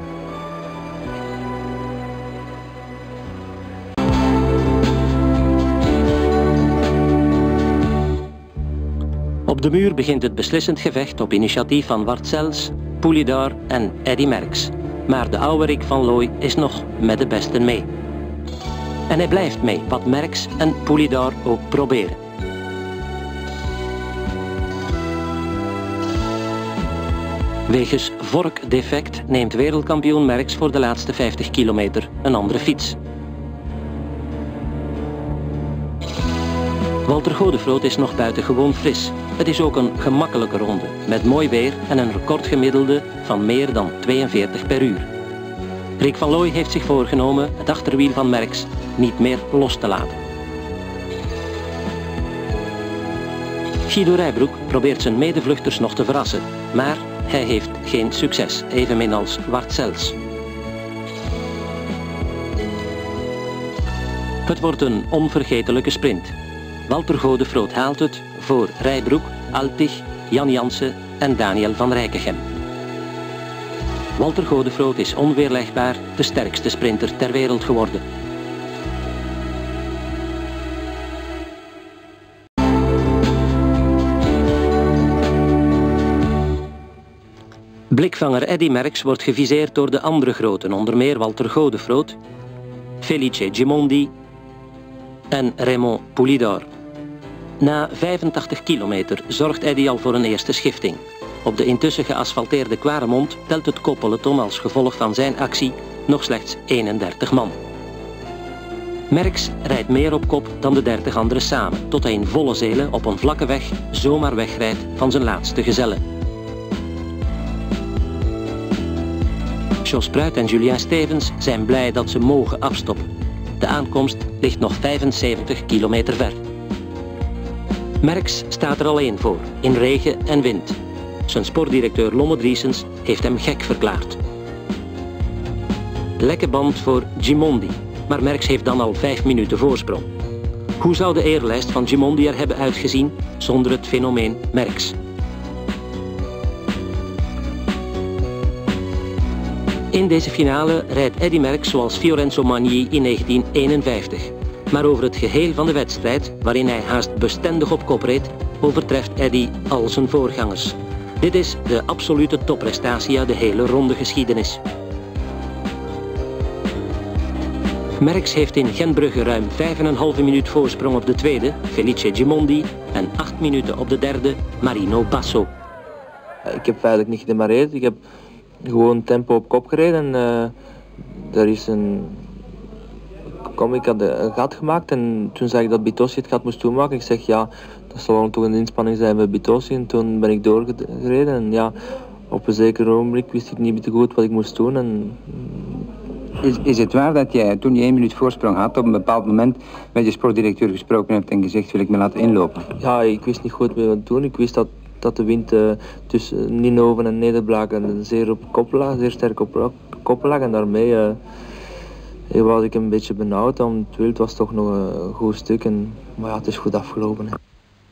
Op de muur begint het beslissend gevecht op initiatief van Wart Cels, Poulidor en Eddy Merckx. Maar de oude Rick van Looy is nog met de besten mee. En hij blijft mee, wat Merckx en Poulidor ook proberen. Wegens vorkdefect neemt wereldkampioen Merckx voor de laatste vijftig kilometer een andere fiets. Walter Godefroot is nog buitengewoon fris. Het is ook een gemakkelijke ronde, met mooi weer en een recordgemiddelde van meer dan tweeënveertig per uur. Rick van Looy heeft zich voorgenomen het achterwiel van Merckx niet meer los te laten. Guido Rijbroek probeert zijn medevluchters nog te verrassen, maar hij heeft geen succes, evenmin als Wart Cels. Het wordt een onvergetelijke sprint. Walter Godefroot haalt het voor Rijbroek, Altig, Jan Jansen en Daniel van Rijkegem. Walter Godefroot is onweerlegbaar de sterkste sprinter ter wereld geworden. Blikvanger Eddy Merckx wordt geviseerd door de andere groten, onder meer Walter Godefroot, Felice Gimondi en Raymond Poulidor. Na vijfentachtig kilometer zorgt Eddy al voor een eerste schifting. Op de intussen geasfalteerde Kwaremond telt het koppeloton als gevolg van zijn actie nog slechts eenendertig man. Merckx rijdt meer op kop dan de dertig anderen samen, tot hij in volle zelen op een vlakke weg zomaar wegrijdt van zijn laatste gezellen. Jos Pruit en Julien Stevens zijn blij dat ze mogen afstoppen. De aankomst ligt nog vijfenzeventig kilometer ver. Merckx staat er alleen voor, in regen en wind. Zijn sportdirecteur Lomme Driessens heeft hem gek verklaard. Lekke band voor Gimondi, maar Merckx heeft dan al vijf minuten voorsprong. Hoe zou de eerlijst van Gimondi er hebben uitgezien zonder het fenomeen Merckx? In deze finale rijdt Eddy Merckx zoals Fiorenzo Magni in negentien eenenvijftig. Maar over het geheel van de wedstrijd, waarin hij haast bestendig op kop reed, overtreft Eddy al zijn voorgangers. Dit is de absolute topprestatie uit de hele ronde geschiedenis. Merckx heeft in Gentbrugge ruim vijf en een halve minuut voorsprong op de tweede, Felice Gimondi, en acht minuten op de derde, Marino Basso. Ik heb feitelijk niet gedemareerd. Ik heb gewoon tempo op kop gereden. En, uh, er is een... Kom, ik had een gat gemaakt en toen zag ik dat Bitossi het gat moest toemaken. Ik zeg ja, dat zal dan toch een inspanning zijn bij Bitossi. En toen ben ik doorgereden en ja, op een zeker ogenblik wist ik niet meer te goed wat ik moest doen. En... Is, is het waar dat jij toen je één minuut voorsprong had, op een bepaald moment met je sportdirecteur gesproken hebt en gezegd wil ik me laten inlopen? Ja, ik wist niet goed wat te doen. Ik wist dat, dat de wind uh, tussen Ninhoven en Nederblaken zeer op kop lag, zeer sterk op kop lag en daarmee uh, was ik een beetje benauwd, want het wild was toch nog een goed stuk. En, maar ja, het is goed afgelopen. Hè.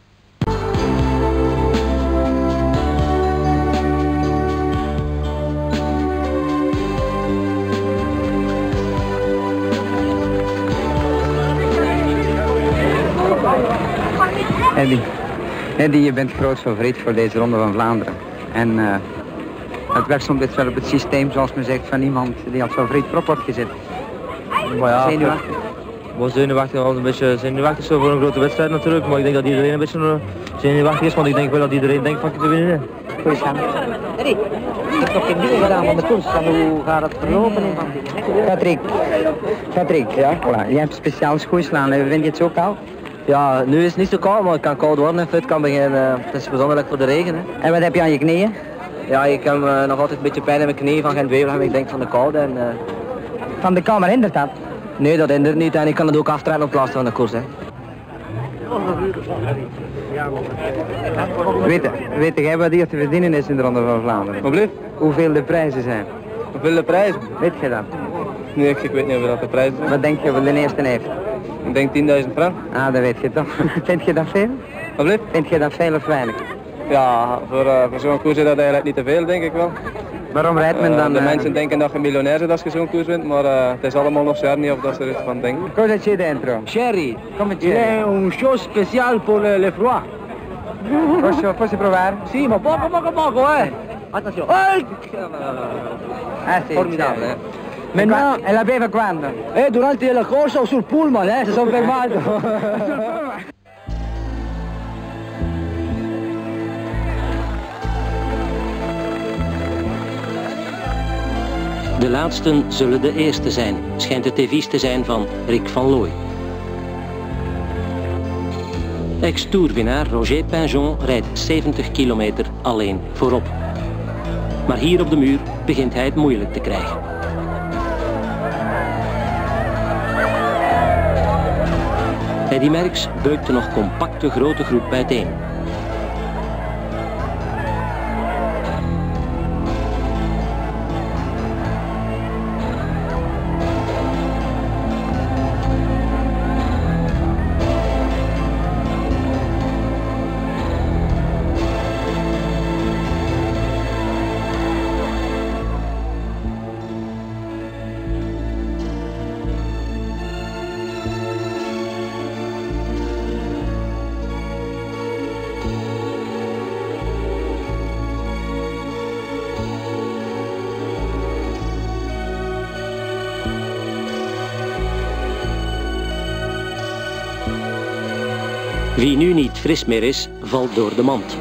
Eddy, Eddy, je bent groot favoriet voor deze Ronde van Vlaanderen. En uh, het werkt soms wel op het systeem, zoals men zegt, van iemand die als favoriet prop wordt gezet. Maar ja, zenuwachtig? Maar zenuwachtig, wel een beetje zenuwachtig zo voor een grote wedstrijd natuurlijk. Maar ik denk dat iedereen een beetje zenuwachtig is, want ik denk wel dat iedereen denkt van ik te winnen. Goeie staan. Eddy, ik heb nog geen dingen gedaan van de koers. Hoe gaat het verlopen? Patrick, Patrick, ja? Voilà. Jij hebt speciaal schoen slaan. Vind je het zo koud? Ja, nu is het niet zo koud, maar het kan koud worden. Het kan beginnen. Het is bijzonderlijk voor de regen. Hè. En wat heb je aan je knieën? Ja, ik heb uh, nog altijd een beetje pijn in mijn knieën van Gent-Wevelgem. Ik denk van de koude. En, uh... Van de kou, maar hindert dat? Nee, dat hindert niet. En ik kan het ook aftrainen op plaats van de koers. Hè. Weet, weet jij wat hier te verdienen is in de Ronde van Vlaanderen? Wat blijft? Hoeveel de prijzen zijn? Hoeveel de prijzen? Weet je dat? Nee, ik, ik weet niet hoeveel dat de prijzen zijn. Wat denk je wat de eerste heeft? Ik denk tienduizend frank. Ah, dat weet je toch. Vind je dat veel? Wat blijft? Vind je dat veel of weinig? Ja, voor, uh, voor zo'n koers is dat eigenlijk niet te veel, denk ik wel. Waarom rijdt men Uh, dan... de uh, mensen denken dat je miljonair bent als je zo'n koers wint, maar uh, het is allemaal nog zo niet of dat ze er iets van denken. Cosa c'è dentro? Sherry, Come il c'è? è un show special pour le, le froid. Posso, posso provare? Sì, ma poco poco poco, eh. Attenzione. Eh! Ah sì, Formidabile, certo. eh. Maintenant, e la beve quando? Eh, durante la corsa o sul pullman, eh, si sono fermato. De laatsten zullen de eerste zijn, schijnt het devies te zijn van Rick van Looy. Ex-tourwinnaar Roger Pinjon rijdt zeventig kilometer alleen voorop. Maar hier op de muur begint hij het moeilijk te krijgen. Eddy Merckx beukt de nog compacte grote groep bijeen. Wie nu niet fris meer is, valt door de mand.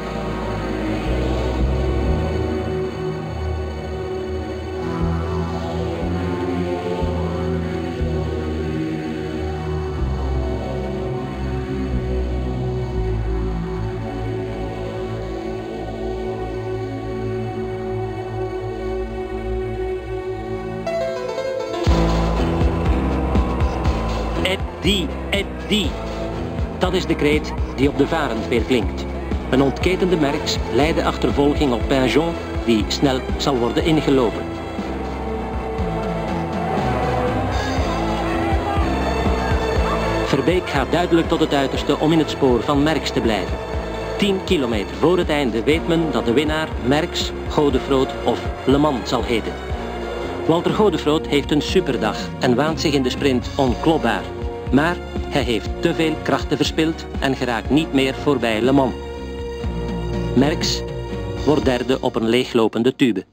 Eddie, Eddie. Dat is de kreet die op de Varend weer klinkt. Een ontketende Merckx leidt de achtervolging op Pinjon, die snel zal worden ingelopen. Verbeek gaat duidelijk tot het uiterste om in het spoor van Merckx te blijven. tien kilometer voor het einde weet men dat de winnaar Merckx, Godefroot of Le Mans zal heten. Walter Godefroot heeft een superdag en waant zich in de sprint onklopbaar. Maar hij heeft te veel krachten verspild en geraakt niet meer voorbij Le Mans. Merckx wordt derde op een leeglopende tube.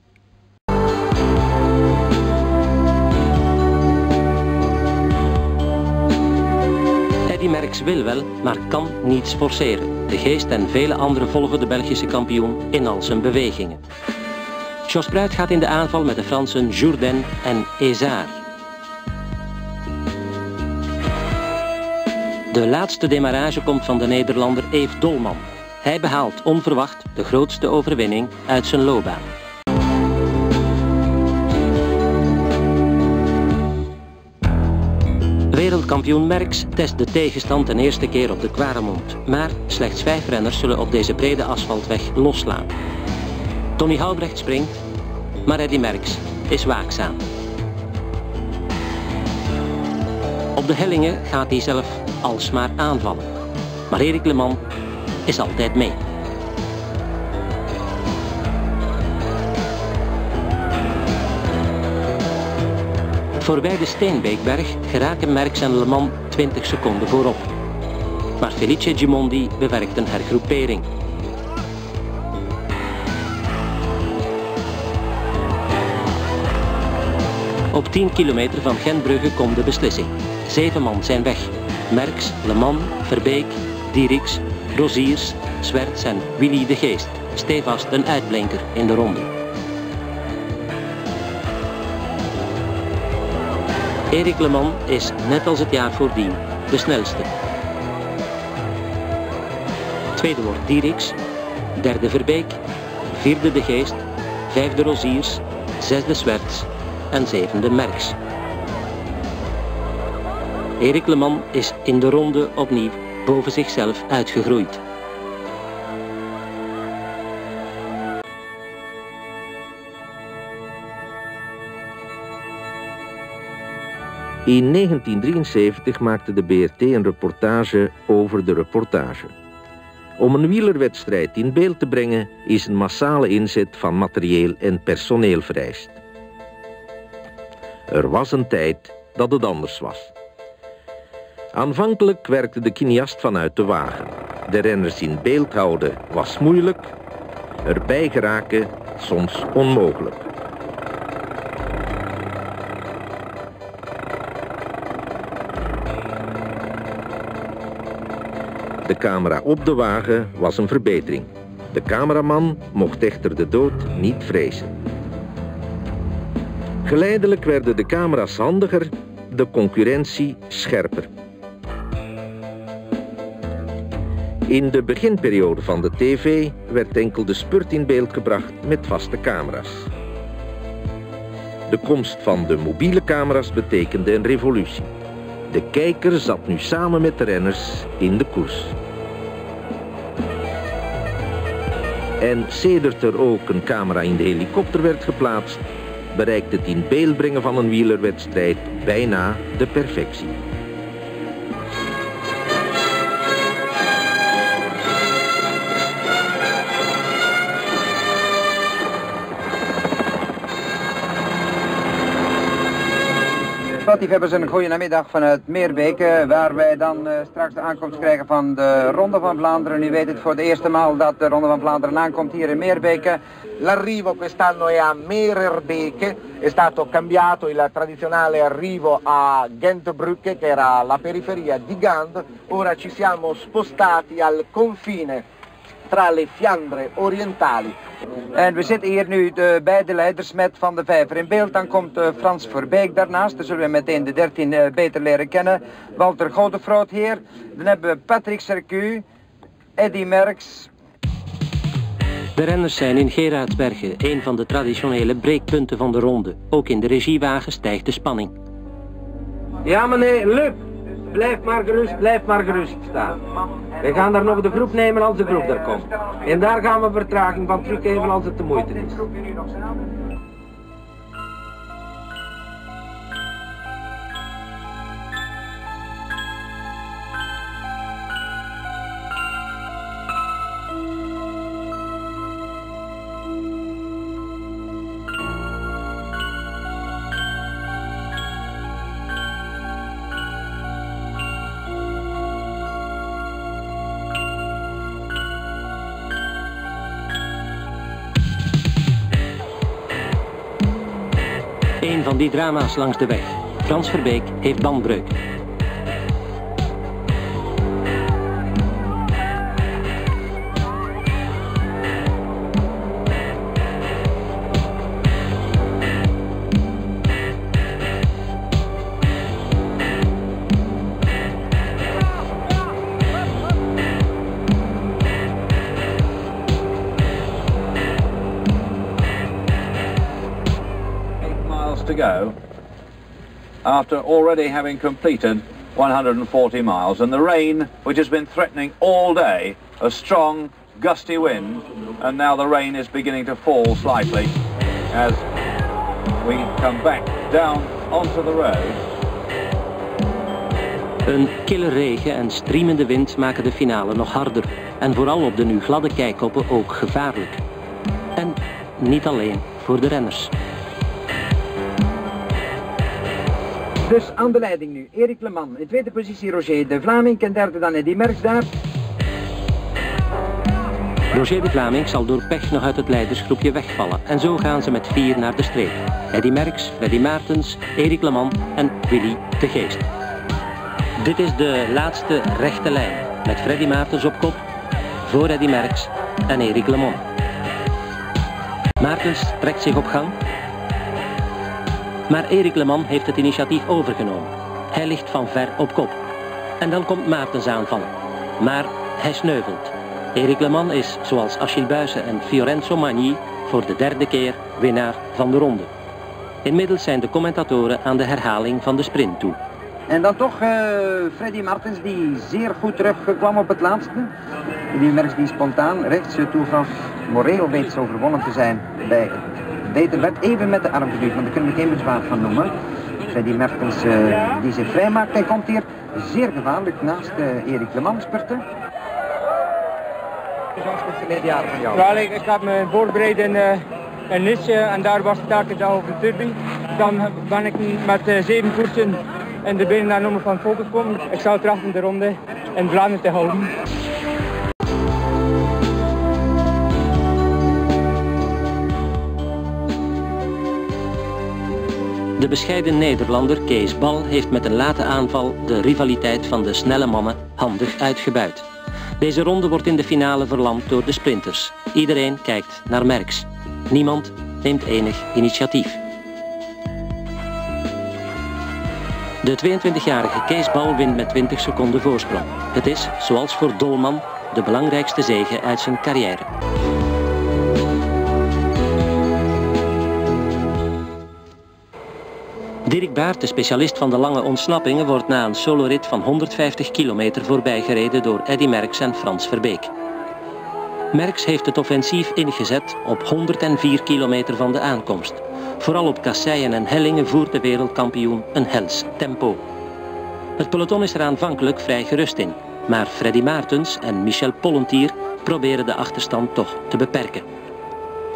Eddy Merckx wil wel, maar kan niets forceren. De Geest en vele anderen volgen de Belgische kampioen in al zijn bewegingen. Jos Pruit gaat in de aanval met de Fransen Jourdain en Ezard. De laatste demarrage komt van de Nederlander Yves Dolman. Hij behaalt onverwacht de grootste overwinning uit zijn loopbaan. Wereldkampioen Merckx test de tegenstand ten eerste keer op de Kwaremond. Maar slechts vijf renners zullen op deze brede asfaltweg losslaan. Tony Houbrecht springt, maar Eddy Merckx is waakzaam. Op de hellingen gaat hij zelf alsmaar aanvallen. Maar Erik Le Mans is altijd mee. Voorbij de Steenbeekberg geraken Merckx en Le Mans twintig seconden voorop. Maar Felice Gimondi bewerkt een hergroepering. Op tien kilometer van Gentbrugge komt de beslissing. Zeven man zijn weg. Merckx, Le Mans, Verbeek, Dierix, Roziers, Swerts en Willy de Geest. Stevast een uitblinker in de ronde. Erik Le Mans is, net als het jaar voordien, de snelste. Tweede wordt Dierix, derde Verbeek, vierde de Geest, vijfde Roziers, zesde Swerts en zevende Merckx. Erik Le Mans is in de ronde opnieuw boven zichzelf uitgegroeid. In negentien drieënzeventig maakte de B R T een reportage over de reportage. Om een wielerwedstrijd in beeld te brengen is een massale inzet van materieel en personeel vereist. Er was een tijd dat het anders was. Aanvankelijk werkte de kiniast vanuit de wagen. De renners in beeld houden was moeilijk, erbij geraken soms onmogelijk. De camera op de wagen was een verbetering. De cameraman mocht echter de dood niet vrezen. Geleidelijk werden de camera's handiger, de concurrentie scherper. In de beginperiode van de tv werd enkel de spurt in beeld gebracht met vaste camera's. De komst van de mobiele camera's betekende een revolutie. De kijker zat nu samen met de renners in de koers. En sedert er ook een camera in de helikopter werd geplaatst, bereikt het in beeld brengen van een wielerwedstrijd bijna de perfectie. Sportliefhebbers, een goede namiddag vanuit Meerbeke, waar wij dan uh, straks de aankomst krijgen van de Ronde van Vlaanderen. U weet het voor de eerste maal dat de Ronde van Vlaanderen aankomt hier in Meerbeke. L'arrivo quest'anno è a Meerbeke, è stato cambiato il tradizionale arrivo a Gentbrugge, che era la periferia di Gand. Ora ci siamo spostati al confine tra le Fiandre orientali. En we zitten hier nu de beide leiders met Van de Vijver in beeld. Dan komt uh, Frans Verbeek daarnaast. Dan zullen we meteen de dertien uh, beter leren kennen. Walter Godefroot hier. Dan hebben we Patrick Sercu, Eddy Merckx. De renners zijn in Gerardsbergen, een van de traditionele breekpunten van de ronde. Ook in de regiewagen stijgt de spanning. Ja meneer Lup, blijf maar gerust, blijf maar gerust staan. We gaan daar nog de groep nemen als de groep daar komt. En daar gaan we vertraging van teruggeven als het de moeite is. Een van die drama's langs de weg. Frans Verbeek heeft bandbreuk. To go after already having completed one hundred forty miles, and the rain, which has been threatening all day, a strong gusty wind, and now the rain is beginning to fall slightly as we come back down onto the road. Een kille regen en striemende wind maken de finale nog harder en vooral op de nu gladde keikoppen ook gevaarlijk. En niet alleen voor de renners. Dus aan de leiding nu, Erik Leman. In tweede positie Roger de Vlaming en derde dan Eddy Merckx daar. Roger de Vlaming zal door pech nog uit het leidersgroepje wegvallen. En zo gaan ze met vier naar de streep. Eddy Merckx, Freddy Maartens, Erik Leman en Willy de Geest. Dit is de laatste rechte lijn. Met Freddy Maartens op kop, voor Eddy Merckx en Erik Leman. Maartens trekt zich op gang. Maar Erik Leman heeft het initiatief overgenomen. Hij ligt van ver op kop. En dan komt Maartens aanvallen. Maar hij sneuvelt. Erik Leman is, zoals Achille Buysse en Fiorenzo Magni, voor de derde keer winnaar van de ronde. Inmiddels zijn de commentatoren aan de herhaling van de sprint toe. En dan toch uh, Freddy Maartens die zeer goed terugkwam op het laatste. Die Merckx die spontaan rechts toegaf moreel weet zo overwonnen te zijn bij het beter werd even met de arm geduwd, want daar kunnen we geen bezwaar van noemen. Freddy Maartens uh, die zich vrijmaakt en komt hier zeer gevaarlijk naast uh, Erik Leman spurten. Zoals het verleden jaar van jou. Wel, ik, ik heb me voorbereid in, uh, in Nice en daar was het elke dag over de derby. Dan ben ik met uh, zeven koersen in de benen naar nummer van focus komen. Ik zal trachten de ronde in Vlaanderen te houden. De bescheiden Nederlander Kees Bal heeft met een late aanval de rivaliteit van de snelle mannen handig uitgebuit. Deze ronde wordt in de finale verlamd door de sprinters. Iedereen kijkt naar Merckx. Niemand neemt enig initiatief. De tweeëntwintigjarige Kees Bal wint met twintig seconden voorsprong. Het is, zoals voor Dolman, de belangrijkste zege uit zijn carrière. Dirk Baert, de specialist van de lange ontsnappingen, wordt na een solorit van honderdvijftig kilometer voorbijgereden door Eddy Merckx en Frans Verbeek. Merckx heeft het offensief ingezet op honderdvier kilometer van de aankomst. Vooral op kasseien en hellingen voert de wereldkampioen een hels tempo. Het peloton is er aanvankelijk vrij gerust in, maar Freddy Maartens en Michel Pollentier proberen de achterstand toch te beperken.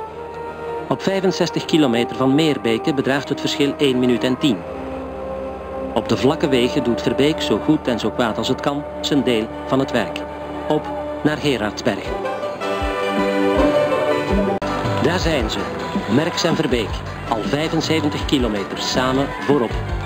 Op vijfenzestig kilometer van Meerbeke bedraagt het verschil één minuut en tien. Op de vlakke wegen doet Verbeek zo goed en zo kwaad als het kan zijn deel van het werk. Op naar Gerardsberg. Daar zijn ze, Merckx en Verbeek, al vijfenzeventig kilometer samen voorop.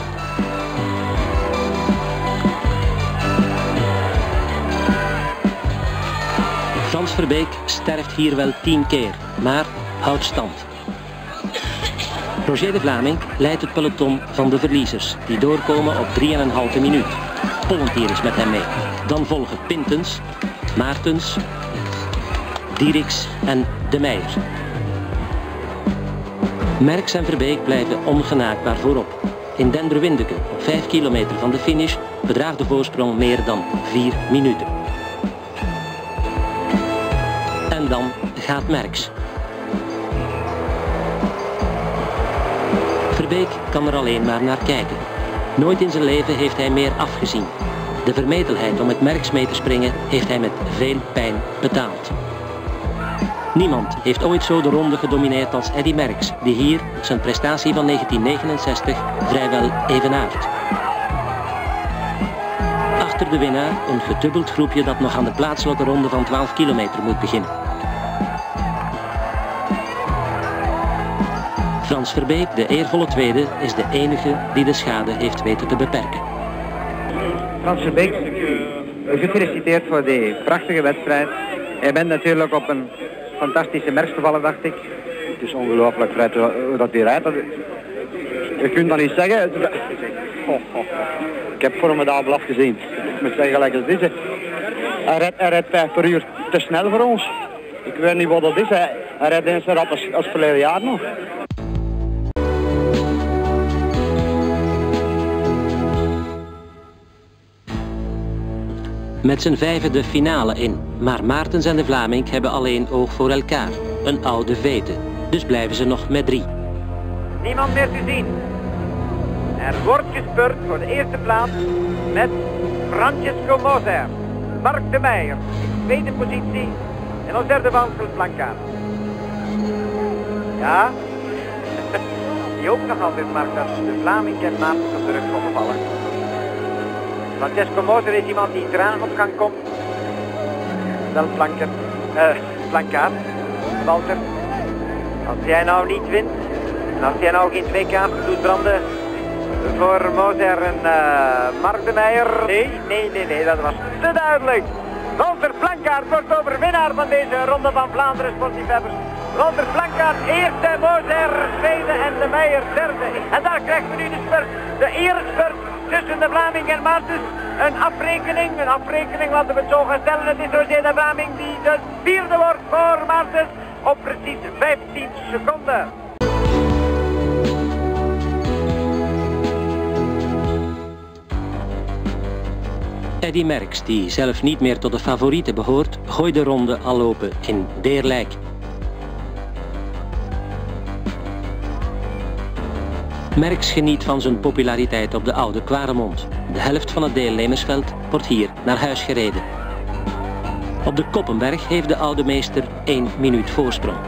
Frans Verbeek sterft hier wel tien keer, maar houdt stand. Roger de Vlaming leidt het peloton van de verliezers, die doorkomen op drieënhalve minuut. Pollentier is met hem mee. Dan volgen Pintens, Maartens, Dieriks en De Meijer. Merckx en Verbeek blijven ongenaakbaar voorop. In Denderwindeke, op vijf kilometer van de finish, bedraagt de voorsprong meer dan vier minuten. En dan gaat Merckx. Verbeek kan er alleen maar naar kijken. Nooit in zijn leven heeft hij meer afgezien. De vermetelheid om met Merckx mee te springen heeft hij met veel pijn betaald. Niemand heeft ooit zo de ronde gedomineerd als Eddy Merckx, die hier zijn prestatie van negentien negenenzestig vrijwel evenaart. Achter de winnaar een gedubbeld groepje dat nog aan de plaatselijke ronde van twaalf kilometer moet beginnen. Frans Verbeek, de eervolle tweede, is de enige die de schade heeft weten te beperken. Frans Verbeek, gefeliciteerd voor die prachtige wedstrijd. Hij bent natuurlijk op een fantastische Merckx gevallen, dacht ik. Het is ongelooflijk Fred, hoe dat hij rijdt. Je kunt dat niet zeggen. Oh, oh. Ik heb formidabel afgezien. Ik moet zeggen, gelijk als deze. Hij rijdt, hij rijdt vijf per uur te snel voor ons. Ik weet niet wat dat is. Hij, hij rijdt eens zo rap als, als verleden jaar nog. Met z'n vijven de finale in, maar Maartens en de Vlaming hebben alleen oog voor elkaar. Een oude vete, dus blijven ze nog met drie. Niemand meer te zien. Er wordt gespurt voor de eerste plaats met Francesco Moser. Mark de Meijer in tweede positie en als derde Wansel Blankaart. Ja, die ook nog altijd Mark dat de Vlaming en Maartens op de rug komen vallen. Francesco Moser is iemand die traag op gang komt. Wel Blankaart, eh, Blankaart, Walter. Als jij nou niet wint, en als jij nou geen twee kaarten doet branden voor Moser en uh, Mark de Meijer. Nee, nee, nee, nee, dat was te duidelijk. Walter Blankaart wordt overwinnaar van deze Ronde van Vlaanderen sportliefhebbers. Walter Blankaart eerste, Moser tweede en de Meijer derde. En daar krijgen we nu de spurt, de eerspurt tussen de Vlaming en Maartens. Een afrekening, een afrekening, laten we het zo gaan stellen. Het is Roger de Vlaming die de vierde wordt voor Maartens op precies vijftien seconden. Eddy Merckx, die zelf niet meer tot de favorieten behoort, gooit de ronde al open in Deerlijk. Merckx geniet van zijn populariteit op de oude Kwaremond. De helft van het deelnemersveld wordt hier naar huis gereden. Op de Koppenberg heeft de oude meester één minuut voorsprong.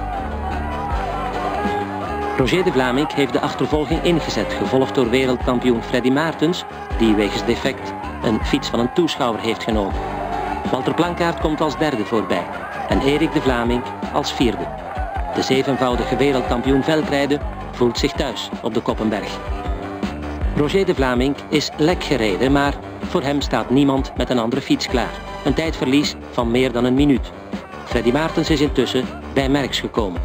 Roger de Vlaming heeft de achtervolging ingezet, gevolgd door wereldkampioen Freddy Maartens, die wegens defect een fiets van een toeschouwer heeft genomen. Walter Blankaart komt als derde voorbij en Erik de Vlaming als vierde. De zevenvoudige wereldkampioen veldrijden voelt zich thuis op de Koppenberg. Roger de Vlaming is lek gereden, maar voor hem staat niemand met een andere fiets klaar. Een tijdverlies van meer dan een minuut. Freddy Maartens is intussen bij Merckx gekomen.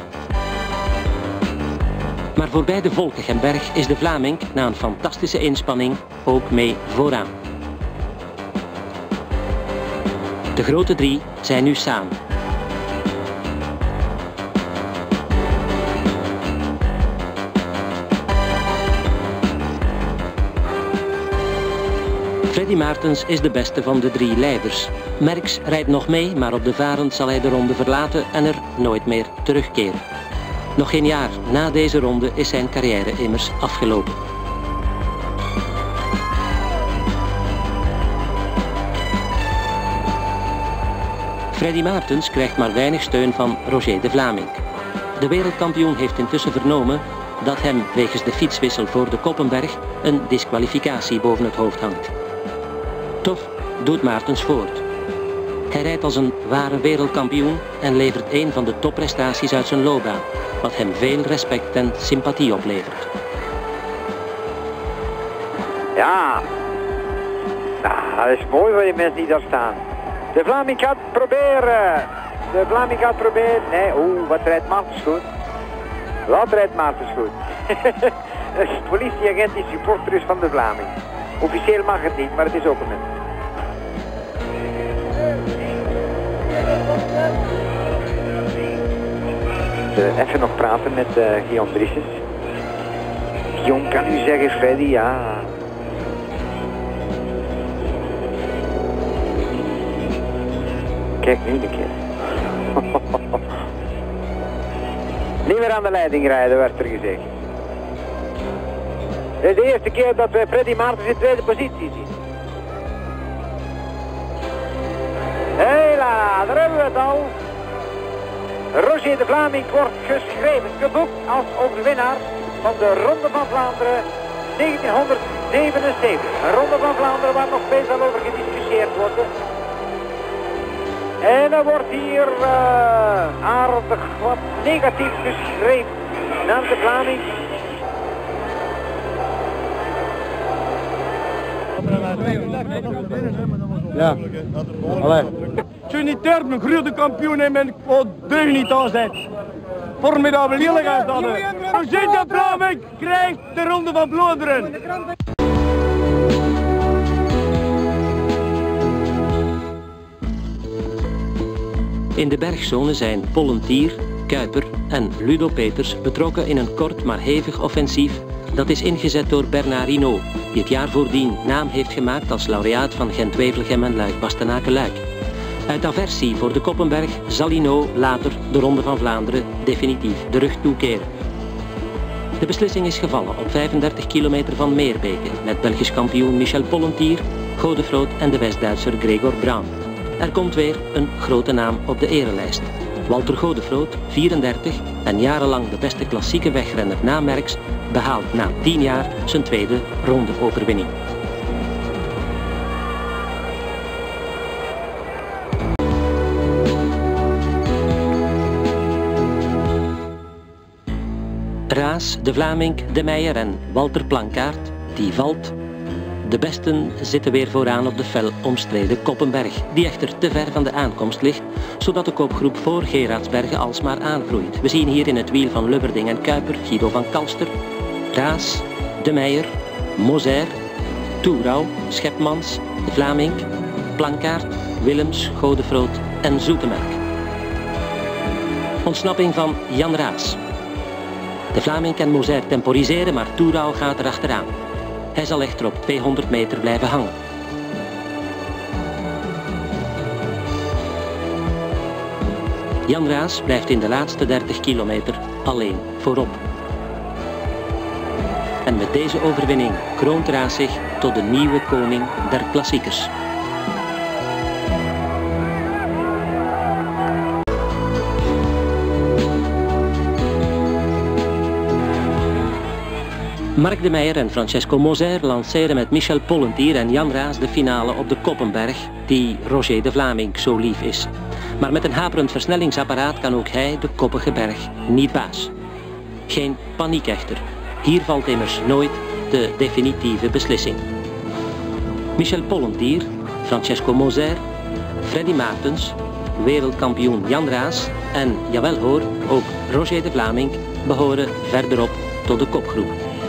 Maar voorbij de Volkengenberg is de Vlaming na een fantastische inspanning ook mee vooraan. De grote drie zijn nu samen. Freddy Maartens is de beste van de drie leiders. Merckx rijdt nog mee, maar op de Varend zal hij de ronde verlaten en er nooit meer terugkeren. Nog geen jaar na deze ronde is zijn carrière immers afgelopen. Freddy Maartens krijgt maar weinig steun van Roger de Vlaming. De wereldkampioen heeft intussen vernomen dat hem wegens de fietswissel voor de Koppenberg een disqualificatie boven het hoofd hangt. Toch doet Maartens voort. Hij rijdt als een ware wereldkampioen en levert een van de topprestaties uit zijn loopbaan, wat hem veel respect en sympathie oplevert. Ja, nou, dat is mooi voor die mensen die daar staan. De Vlaming gaat proberen. De Vlaming gaat proberen. Nee, oeh, wat rijdt Maartens goed. Wat rijdt Maartens goed. Een politieagent die supporter is van de Vlaming. Officieel mag het niet, maar het is ook een mens. Uh, even nog praten met uh, Guillaume Drisses. Guillaume, kan u zeggen, Freddy, ja. Kijk nu een keer. Niet meer aan de leiding rijden, werd er gezegd. Het is de eerste keer dat we Freddy Maartens in tweede positie zien. Hela, daar hebben we het al. Roger de Vlaming wordt geschreven, geboekt als overwinnaar van de Ronde van Vlaanderen negentienhonderdzevenenzeventig. Een Ronde van Vlaanderen waar nog veel over gediscussieerd wordt. En er wordt hier uh, aardig wat negatief geschreven naar de Vlaming. Ja, allee. Trinitair, een grote kampioen en men voor deug niet aanzet. Formidabel, heel erg dat. Roger de Vlaming krijgt de Ronde van Vlaanderen. In de bergzone zijn Pollentier, Kuiper en Ludo Peters betrokken in een kort maar hevig offensief dat is ingezet door Bernard Hinault, die het jaar voordien naam heeft gemaakt als laureaat van Gent-Wevelgem en Luik-Bastenaken-Luik. Uit aversie voor de Koppenberg zal Hinault later de Ronde van Vlaanderen definitief de rug toekeren. De beslissing is gevallen op vijfendertig kilometer van Meerbeke met Belgisch kampioen Michel Pollentier, Godefroot en de West-Duitser Gregor Braun. Er komt weer een grote naam op de erelijst. Walter Godefroot, vierendertig en jarenlang de beste klassieke wegrenner na Merckx, behaalt na tien jaar zijn tweede ronde-overwinning. Raas, De Vlaming, De Meijer en Walter Plankaart, die valt. De besten zitten weer vooraan op de fel omstreden Koppenberg, die echter te ver van de aankomst ligt, zodat de kopgroep voor Geraardsbergen alsmaar aangroeit. We zien hier in het wiel van Lubberding en Kuiper Guido van Kalster, Raas, De Meijer, Moser, Toerau, Schepmans, De Vlaming, Plankaart, Willems, Godefroot en Zoetemelk. Ontsnapping van Jan Raas. De Vlaming en Moser temporiseren, maar Toerau gaat erachteraan. Hij zal echter op tweehonderd meter blijven hangen. Jan Raas blijft in de laatste dertig kilometer alleen voorop. En met deze overwinning kroont Raas zich tot de nieuwe koning der klassiekers. Marc de Meijer en Francesco Moser lanceren met Michel Pollentier en Jan Raas de finale op de Koppenberg, die Roger de Vlaming zo lief is. Maar met een haperend versnellingsapparaat kan ook hij de koppige berg niet baas. Geen paniek echter. Hier valt immers nooit de definitieve beslissing. Michel Pollentier, Francesco Moser, Freddy Maartens, wereldkampioen Jan Raas en, jawel hoor, ook Roger de Vlaming behoren verderop tot de kopgroep.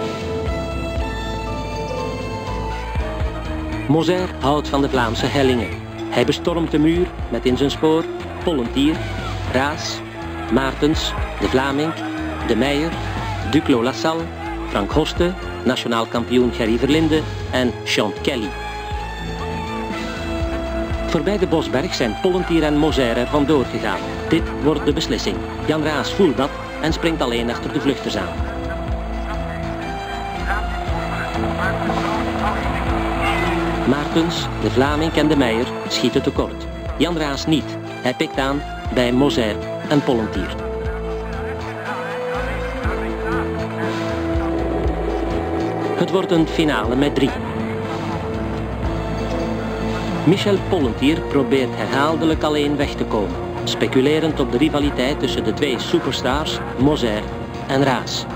Moser houdt van de Vlaamse hellingen. Hij bestormt de muur met in zijn spoor Pollentier, Raas, Maartens, De Vlaming, De Meijer, Duclos Lassalle, Frank Hoste, nationaal kampioen Gerry Verlinde en Sean Kelly. Voorbij de Bosberg zijn Pollentier en Moser er vandoor gegaan. Dit wordt de beslissing. Jan Raas voelt dat en springt alleen achter de vluchters aan. Maartens, De Vlaming en De Meijer schieten tekort. Jan Raas niet. Hij pikt aan bij Moser en Pollentier. Het wordt een finale met drie. Michel Pollentier probeert herhaaldelijk alleen weg te komen, speculerend op de rivaliteit tussen de twee superstars, Moser en Raas.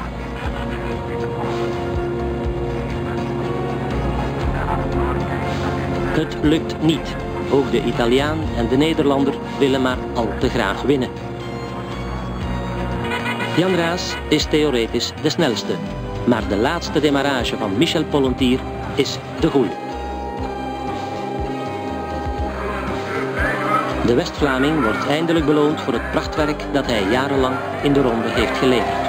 Het lukt niet. Ook de Italiaan en de Nederlander willen maar al te graag winnen. Jan Raas is theoretisch de snelste, maar de laatste demarrage van Michel Pollentier is de goede. De West-Vlaming wordt eindelijk beloond voor het prachtwerk dat hij jarenlang in de ronde heeft geleverd.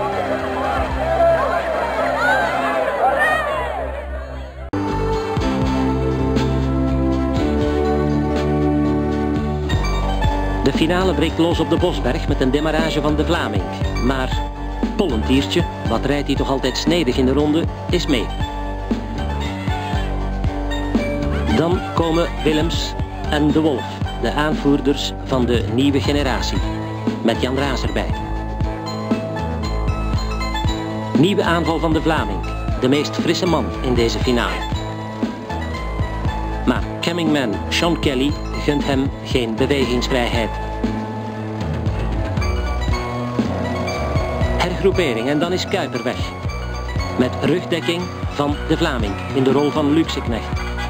De finale breekt los op de Bosberg met een demarrage van de Vlaming. Maar Pollentiertje, wat rijdt hij toch altijd snedig in de ronde, is mee. Dan komen Willems en De Wolf, de aanvoerders van de nieuwe generatie, met Jan Raas erbij. Nieuwe aanval van de Vlaming, de meest frisse man in deze finale. Maar Cammingman Sean Kelly gunt hem geen bewegingsvrijheid. Hergroepering en dan is Kuiper weg. Met rugdekking van de Vlaming in de rol van Luxeknecht.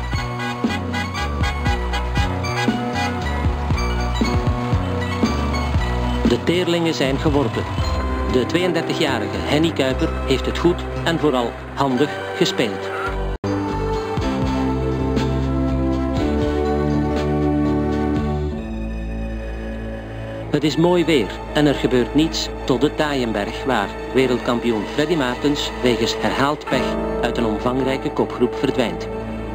De teerlingen zijn geworpen. De tweeëndertigjarige Henny Kuiper heeft het goed en vooral handig gespeeld. Het is mooi weer en er gebeurt niets tot de Taaienberg, waar wereldkampioen Freddy Maartens wegens herhaald pech uit een omvangrijke kopgroep verdwijnt.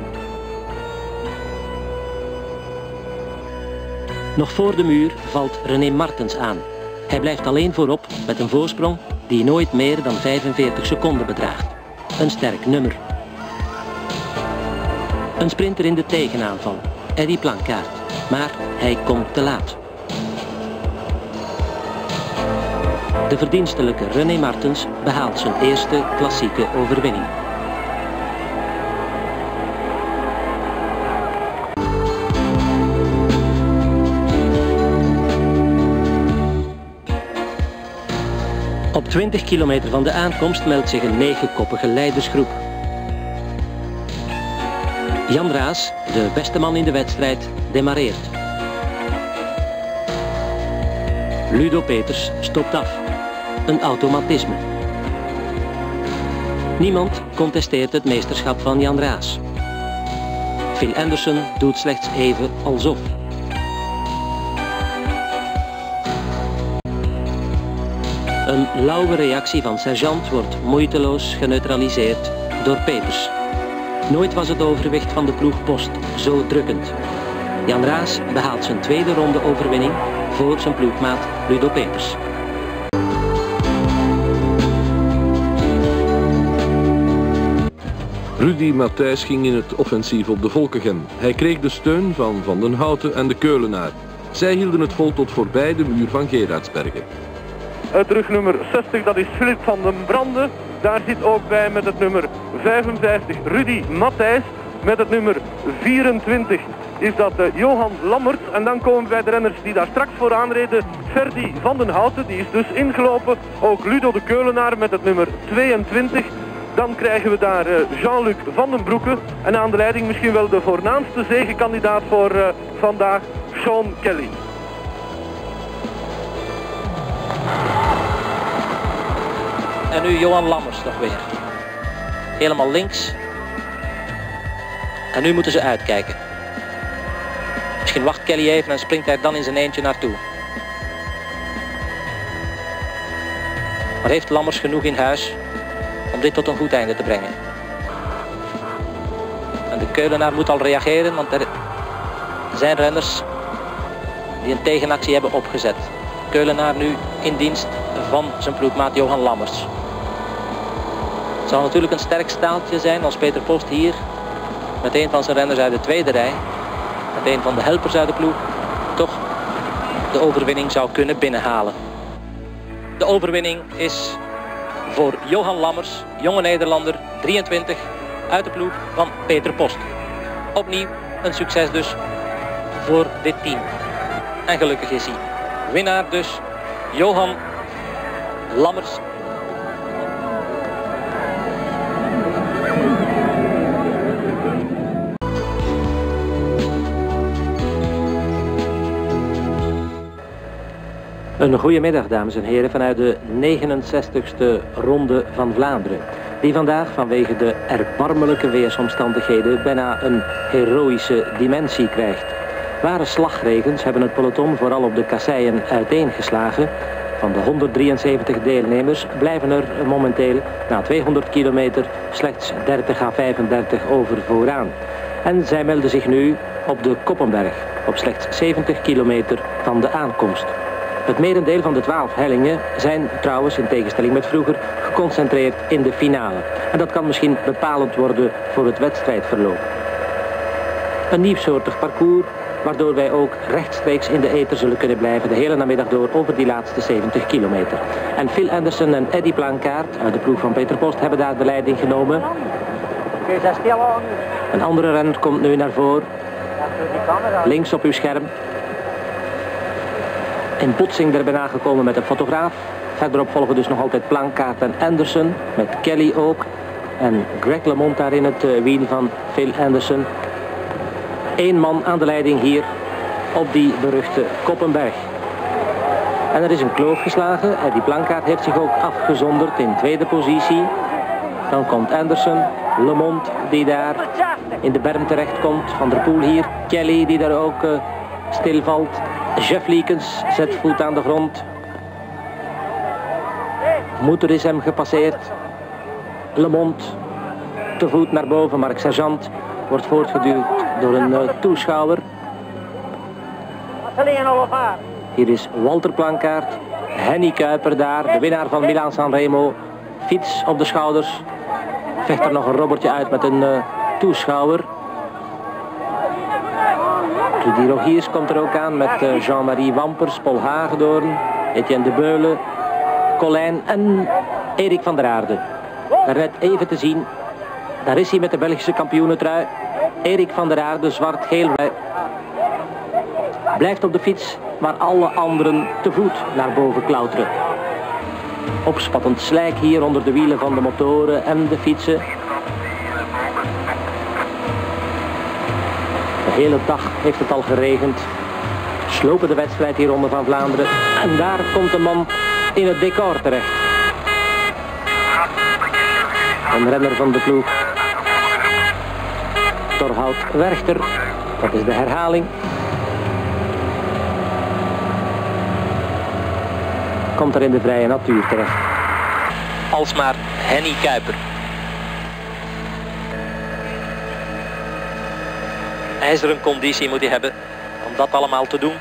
Nog voor de muur valt René Martens aan. Hij blijft alleen voorop met een voorsprong die nooit meer dan vijfenveertig seconden bedraagt. Een sterk nummer. Een sprinter in de tegenaanval, Eddy Plankaart, maar hij komt te laat. De verdienstelijke René Martens behaalt zijn eerste klassieke overwinning. Op twintig kilometer van de aankomst meldt zich een negenkoppige leidersgroep. Jan Raas, de beste man in de wedstrijd, demareert. Ludo Peters stopt af. Een automatisme. Niemand contesteert het meesterschap van Jan Raas. Phil Anderson doet slechts even alsof. Een lauwe reactie van Sergeant wordt moeiteloos geneutraliseerd door Peters. Nooit was het overwicht van de ploeg Post zo drukkend. Jan Raas behaalt zijn tweede ronde overwinning voor zijn ploegmaat Ludo Peters. Rudy Matthijs ging in het offensief op de Volkegem. Hij kreeg de steun van Van den Houten en de Keulenaar. Zij hielden het vol tot voorbij de muur van Gerardsbergen. Het rugnummer zestig, dat is Philip van den Brande. Daar zit ook bij met het nummer vijfenvijftig Rudy Matthijs. Met het nummer vierentwintig is dat uh, Johan Lammerts. En dan komen we bij de renners die daar straks vooraan reden. Ferdy van den Houten, die is dus ingelopen. Ook Ludo de Keulenaar met het nummer tweeëntwintig. Dan krijgen we daar uh, Jean-Luc van den Broeke. En aan de leiding misschien wel de voornaamste zegenkandidaat voor uh, vandaag, Sean Kelly. En nu Johan Lammers nog weer. Helemaal links. En nu moeten ze uitkijken. Misschien wacht Kelly even en springt hij dan in zijn eentje naartoe. Maar heeft Lammers genoeg in huis om dit tot een goed einde te brengen? En de Keulenaar moet al reageren, want er zijn renners die een tegenactie hebben opgezet. Keulenaar nu in dienst van zijn ploegmaat Johan Lammers. Het zal natuurlijk een sterk staaltje zijn als Peter Post hier met een van zijn renners uit de tweede rij, met een van de helpers uit de ploeg, toch de overwinning zou kunnen binnenhalen. De overwinning is voor Johan Lammers, jonge Nederlander, drieëntwintig, uit de ploeg van Peter Post. Opnieuw een succes dus voor dit team. En gelukkig is hij winnaar dus, Johan Lammers. Een goede middag, dames en heren, vanuit de negenenzestigste ronde van Vlaanderen. Die vandaag vanwege de erbarmelijke weersomstandigheden bijna een heroïsche dimensie krijgt. Ware slagregens hebben het peloton vooral op de kasseien uiteengeslagen. Van de honderddrieënzeventig deelnemers blijven er momenteel na tweehonderd kilometer slechts dertig à vijfendertig over vooraan. En zij melden zich nu op de Koppenberg, op slechts zeventig kilometer van de aankomst. Het merendeel van de twaalf hellingen zijn trouwens, in tegenstelling met vroeger, geconcentreerd in de finale. En dat kan misschien bepalend worden voor het wedstrijdverloop. Een nieuwsoortig parcours, waardoor wij ook rechtstreeks in de ether zullen kunnen blijven de hele namiddag door over die laatste zeventig kilometer. En Phil Anderson en Eddy Plankaart uit de ploeg van Peter Post hebben daar de leiding genomen. Een andere renner komt nu naar voren. Links op uw scherm. In botsing er bijna gekomen met een fotograaf. Verderop volgen dus nog altijd Plankaart en Anderson, met Kelly ook. En Greg LeMond daar in het uh, wiel van Phil Anderson. Eén man aan de leiding hier op die beruchte Koppenberg. En er is een kloof geslagen. Eddy Plankaart heeft zich ook afgezonderd in tweede positie. Dan komt Anderson, LeMond die daar in de berm terecht komt. Van der Poel hier, Kelly die daar ook uh, stilvalt. Jeff Liekens zet voet aan de grond. Moeder is hem gepasseerd. LeMond te voet naar boven. Marc Sergeant wordt voortgeduwd door een uh, toeschouwer. Hier is Walter Plankaart. Henny Kuiper daar, de winnaar van Milaan-San Remo. Fiets op de schouders. Vecht er nog een robbertje uit met een uh, toeschouwer. Rudy Rogiers komt er ook aan met uh, Jean-Marie Wampers, Paul Hagedoorn, Etienne de Beulen, Colijn en Erik van der Aarde. Daarnet even te zien, daar is hij met de Belgische kampioenentrui. Erik van der Aarde, zwart-geel, blijft op de fiets waar alle anderen te voet naar boven klauteren. Opspattend slijk hier onder de wielen van de motoren en de fietsen. De hele dag heeft het al geregend. Slopen de wedstrijd hier Ronde van Vlaanderen. En daar komt een man in het decor terecht. Een renner van de ploeg Torhout Werchter. Dat is de herhaling. Komt er in de vrije natuur terecht. Alsmaar Henny Kuiper. IJzeren conditie moet hij hebben om dat allemaal te doen.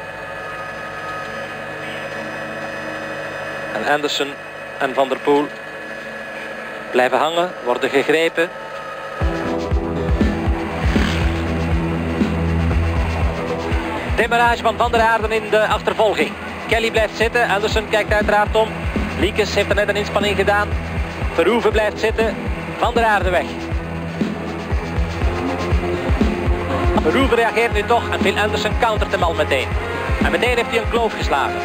En Anderson en Van der Poel blijven hangen, worden gegrepen. Demarrage van Van der Aarden in de achtervolging. Kelly blijft zitten, Anderson kijkt uiteraard om. Liekens heeft er net een inspanning gedaan. Verhoeven blijft zitten, Van der Aarden weg. Verhoeven reageert nu toch en Phil Anderson countert hem al meteen. En meteen heeft hij een kloof geslagen.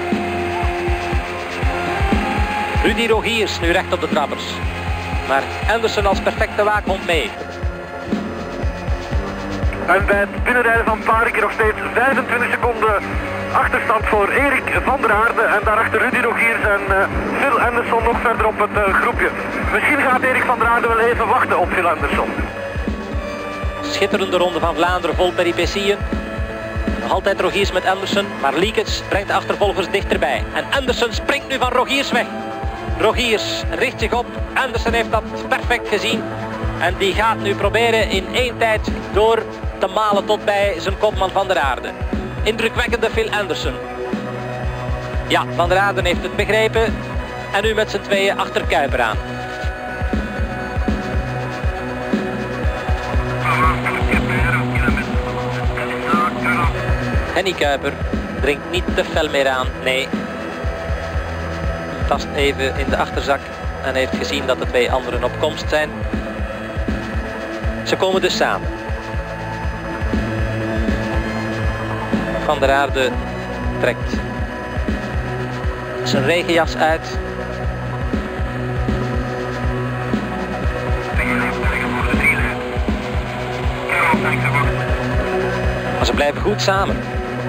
Rudy Rogiers nu recht op de trappers. Maar Anderson als perfecte waakhond mee. En bij het binnenrijden van Parike nog steeds vijfentwintig seconden achterstand voor Erik van der Aarde. En daarachter Rudy Rogiers en uh, Phil Anderson nog verder op het uh, groepje. Misschien gaat Erik van der Aarde wel even wachten op Phil Anderson. Schitterende Ronde van Vlaanderen vol peripetieën. Nog altijd Rogiers met Anderson, maar Liekens brengt de achtervolgers dichterbij. En Anderson springt nu van Rogiers weg. Rogiers richt zich op, Anderson heeft dat perfect gezien. En die gaat nu proberen in één tijd door te malen tot bij zijn kopman Van der Aarde. Indrukwekkende Phil Anderson. Ja, Van der Aarde heeft het begrepen. En nu met z'n tweeën achter Kuiper aan. Henny Kuiper dringt niet te fel meer aan, nee. Tast even in de achterzak en heeft gezien dat de twee anderen op komst zijn. Ze komen dus samen. Van der Aarde trekt zijn regenjas uit. Maar ze blijven goed samen.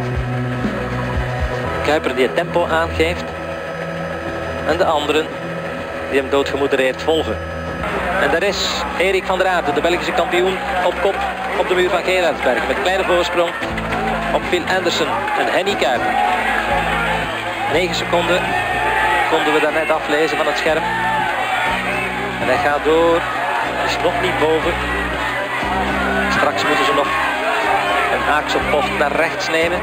Kuiper die het tempo aangeeft. En de anderen die hem doodgemoedereerd volgen. En daar is Erik van der Aarde, de Belgische kampioen, op kop op de muur van Gerardsberg. Met kleine voorsprong op Phil Anderson en Henny Kuiper. negen seconden konden we daarnet aflezen van het scherm. En hij gaat door. Is nog niet boven. Straks moeten ze nog een haakse bocht naar rechts nemen.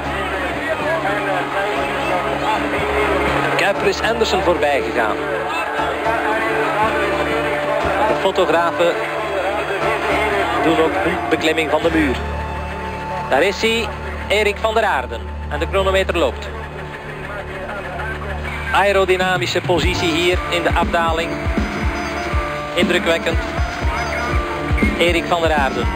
Kuiper is Anderson voorbij gegaan. De fotografen doen ook een beklimming van de muur. Daar is hij, Erik van der Aarden. En de chronometer loopt. Aerodynamische positie hier in de afdaling. Indrukwekkend. Erik van der Aarden.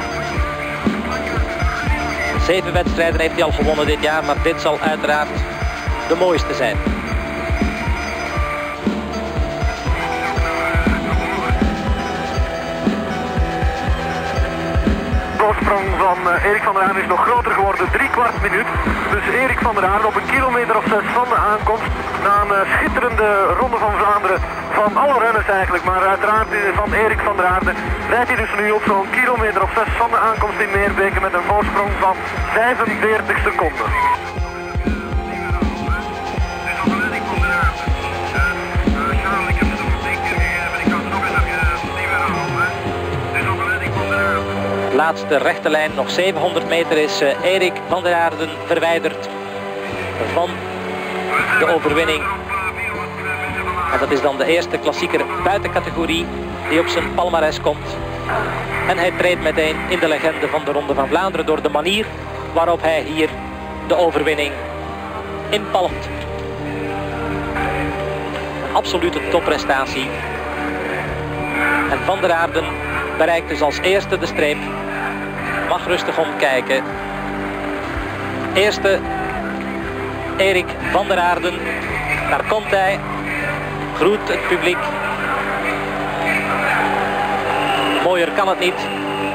Zeven wedstrijden heeft hij al gewonnen dit jaar, maar dit zal uiteraard de mooiste zijn. De voorsprong van uh, Erik van der Aarden is nog groter geworden, drie kwart minuut. Dus Erik van der Aarden op een kilometer of zes van de aankomst. Na een uh, schitterende ronde van Vlaanderen. Van alle renners eigenlijk, maar uiteraard van Erik van der Aarden rijdt hij dus nu op zo'n kilometer of zes van de aankomst in Meerbeke met een voorsprong van vijfenveertig seconden. Laatste rechte lijn, nog zevenhonderd meter is uh, Erik van der Aarden verwijderd van de overwinning. En dat is dan de eerste klassieker buitencategorie die op zijn palmares komt. En hij treedt meteen in de legende van de Ronde van Vlaanderen door de manier waarop hij hier de overwinning inpalmt. Een absolute topprestatie. En Van der Aarden bereikt dus als eerste de streep. Mag rustig omkijken. Eerste Erik van der Aarden. Daar komt hij. Groet het publiek. Mooier kan het niet.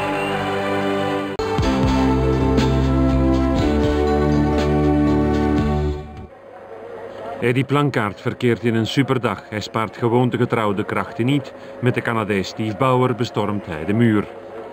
Eddy Plankaart verkeert in een superdag. Hij spaart gewoon de getrouwde krachten niet. Met de Canadees Steve Bauer bestormt hij de muur.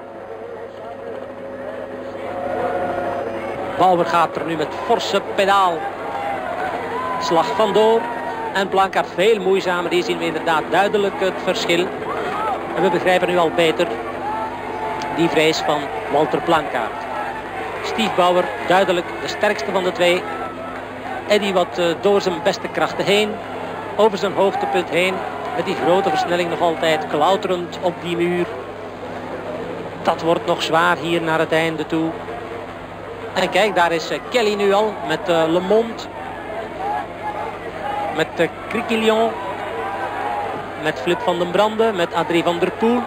Bauer gaat er nu met forse pedaal. Slag vandoor. En Plankaart veel moeizamer. Hier zien we inderdaad duidelijk het verschil. En we begrijpen nu al beter die vrees van Walter Plankaart. Steve Bauer duidelijk de sterkste van de twee. Eddy wat uh, door zijn beste krachten heen. Over zijn hoogtepunt heen. Met die grote versnelling nog altijd klauterend op die muur. Dat wordt nog zwaar hier naar het einde toe. En kijk, daar is uh, Kelly nu al met uh, Le Monde. Met uh, Criquillon. Met Flip van den Brande. Met Adrie van der Poel.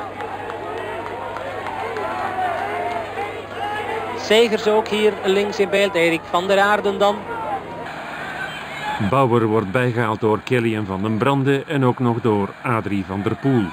Segers ook hier links in beeld. Erik van der Aarden dan. Bauer wordt bijgehaald door Kelly en van den Brande en ook nog door Adrie van der Poel.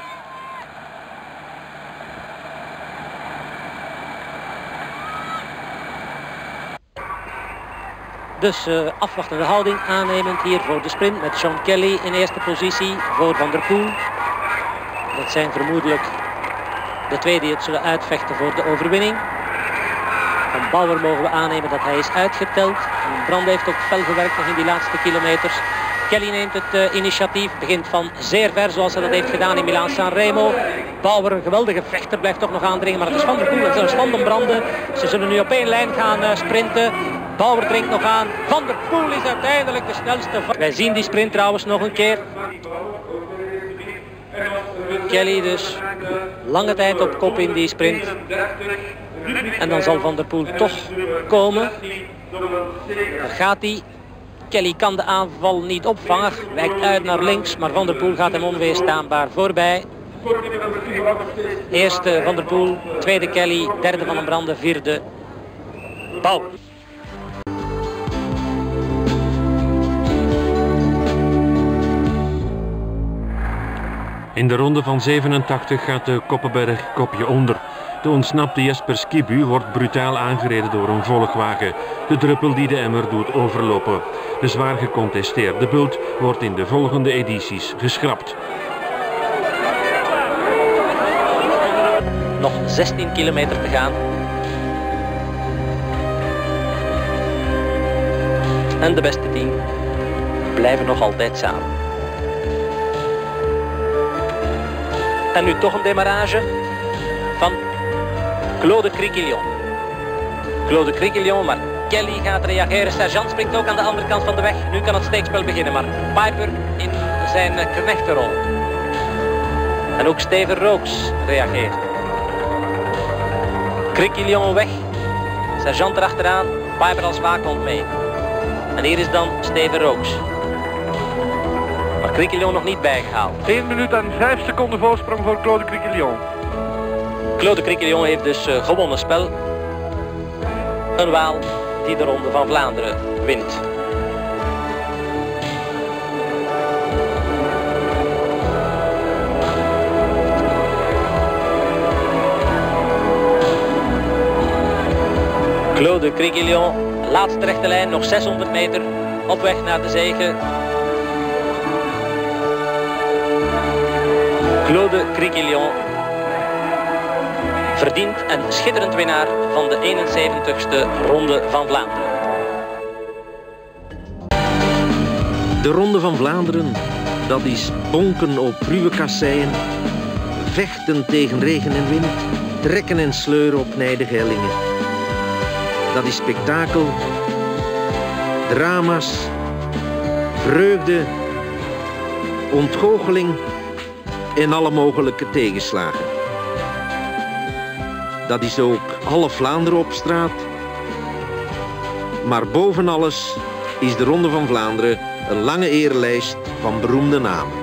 Dus uh, afwachtende houding aannemend hier voor de sprint met Sean Kelly in eerste positie voor Van der Poel. Dat zijn vermoedelijk de twee die het zullen uitvechten voor de overwinning. Van Bauer mogen we aannemen dat hij is uitgeteld. En Brand heeft ook fel gewerkt nog in die laatste kilometers. Kelly neemt het uh, initiatief, begint van zeer ver zoals hij dat heeft gedaan in Milaan-San Remo. Bauer, een geweldige vechter, blijft toch nog aandringen, maar het is Van der Poel en zelfs Van den Brande. Ze zullen nu op één lijn gaan uh, sprinten. Bauer dringt nog aan. Van der Poel is uiteindelijk de snelste. Wij zien die sprint trouwens nog een keer. Kelly dus lange tijd op kop in die sprint. En dan zal Van der Poel toch komen. Daar gaat hij. Kelly kan de aanval niet opvangen. Wijkt uit naar links, maar Van der Poel gaat hem onweerstaanbaar voorbij. Eerste Van der Poel, tweede Kelly, derde Van den Brande, vierde Bauer. In de ronde van zevenentachtig gaat de Koppenberg kopje onder. De ontsnapte Jesper Skibu wordt brutaal aangereden door een volgwagen. De druppel die de emmer doet overlopen. De zwaar gecontesteerde bult wordt in de volgende edities geschrapt. Nog zestien kilometer te gaan. En de beste tien blijven nog altijd samen. En nu toch een demarrage van Claude Criquillon. Claude Criquillon, maar Kelly gaat reageren. Sergeant springt ook aan de andere kant van de weg. Nu kan het steekspel beginnen, maar Piper in zijn knechtenrol. En ook Steven Rooks reageert. Criquillon weg. Sergeant erachteraan. Piper als waakhond mee. En hier is dan Steven Rooks. Maar Criquillon nog niet bijgehaald. één minuut en vijf seconden voorsprong voor Claude Criquillon. Claude Criquillon heeft dus uh, gewonnen spel. Een Waal die de Ronde van Vlaanderen wint. Claude Criquillon, laatste rechte lijn, nog zeshonderd meter op weg naar de zege. Claude Criquillon verdient en schitterend winnaar van de eenenzeventigste Ronde van Vlaanderen. De Ronde van Vlaanderen, dat is bonken op ruwe kasseien, vechten tegen regen en wind, trekken en sleuren op nijdige hellingen. Dat is spektakel, drama's, vreugde, ontgoocheling en alle mogelijke tegenslagen. Dat is ook half Vlaanderen op straat. Maar boven alles is de Ronde van Vlaanderen een lange erelijst van beroemde namen.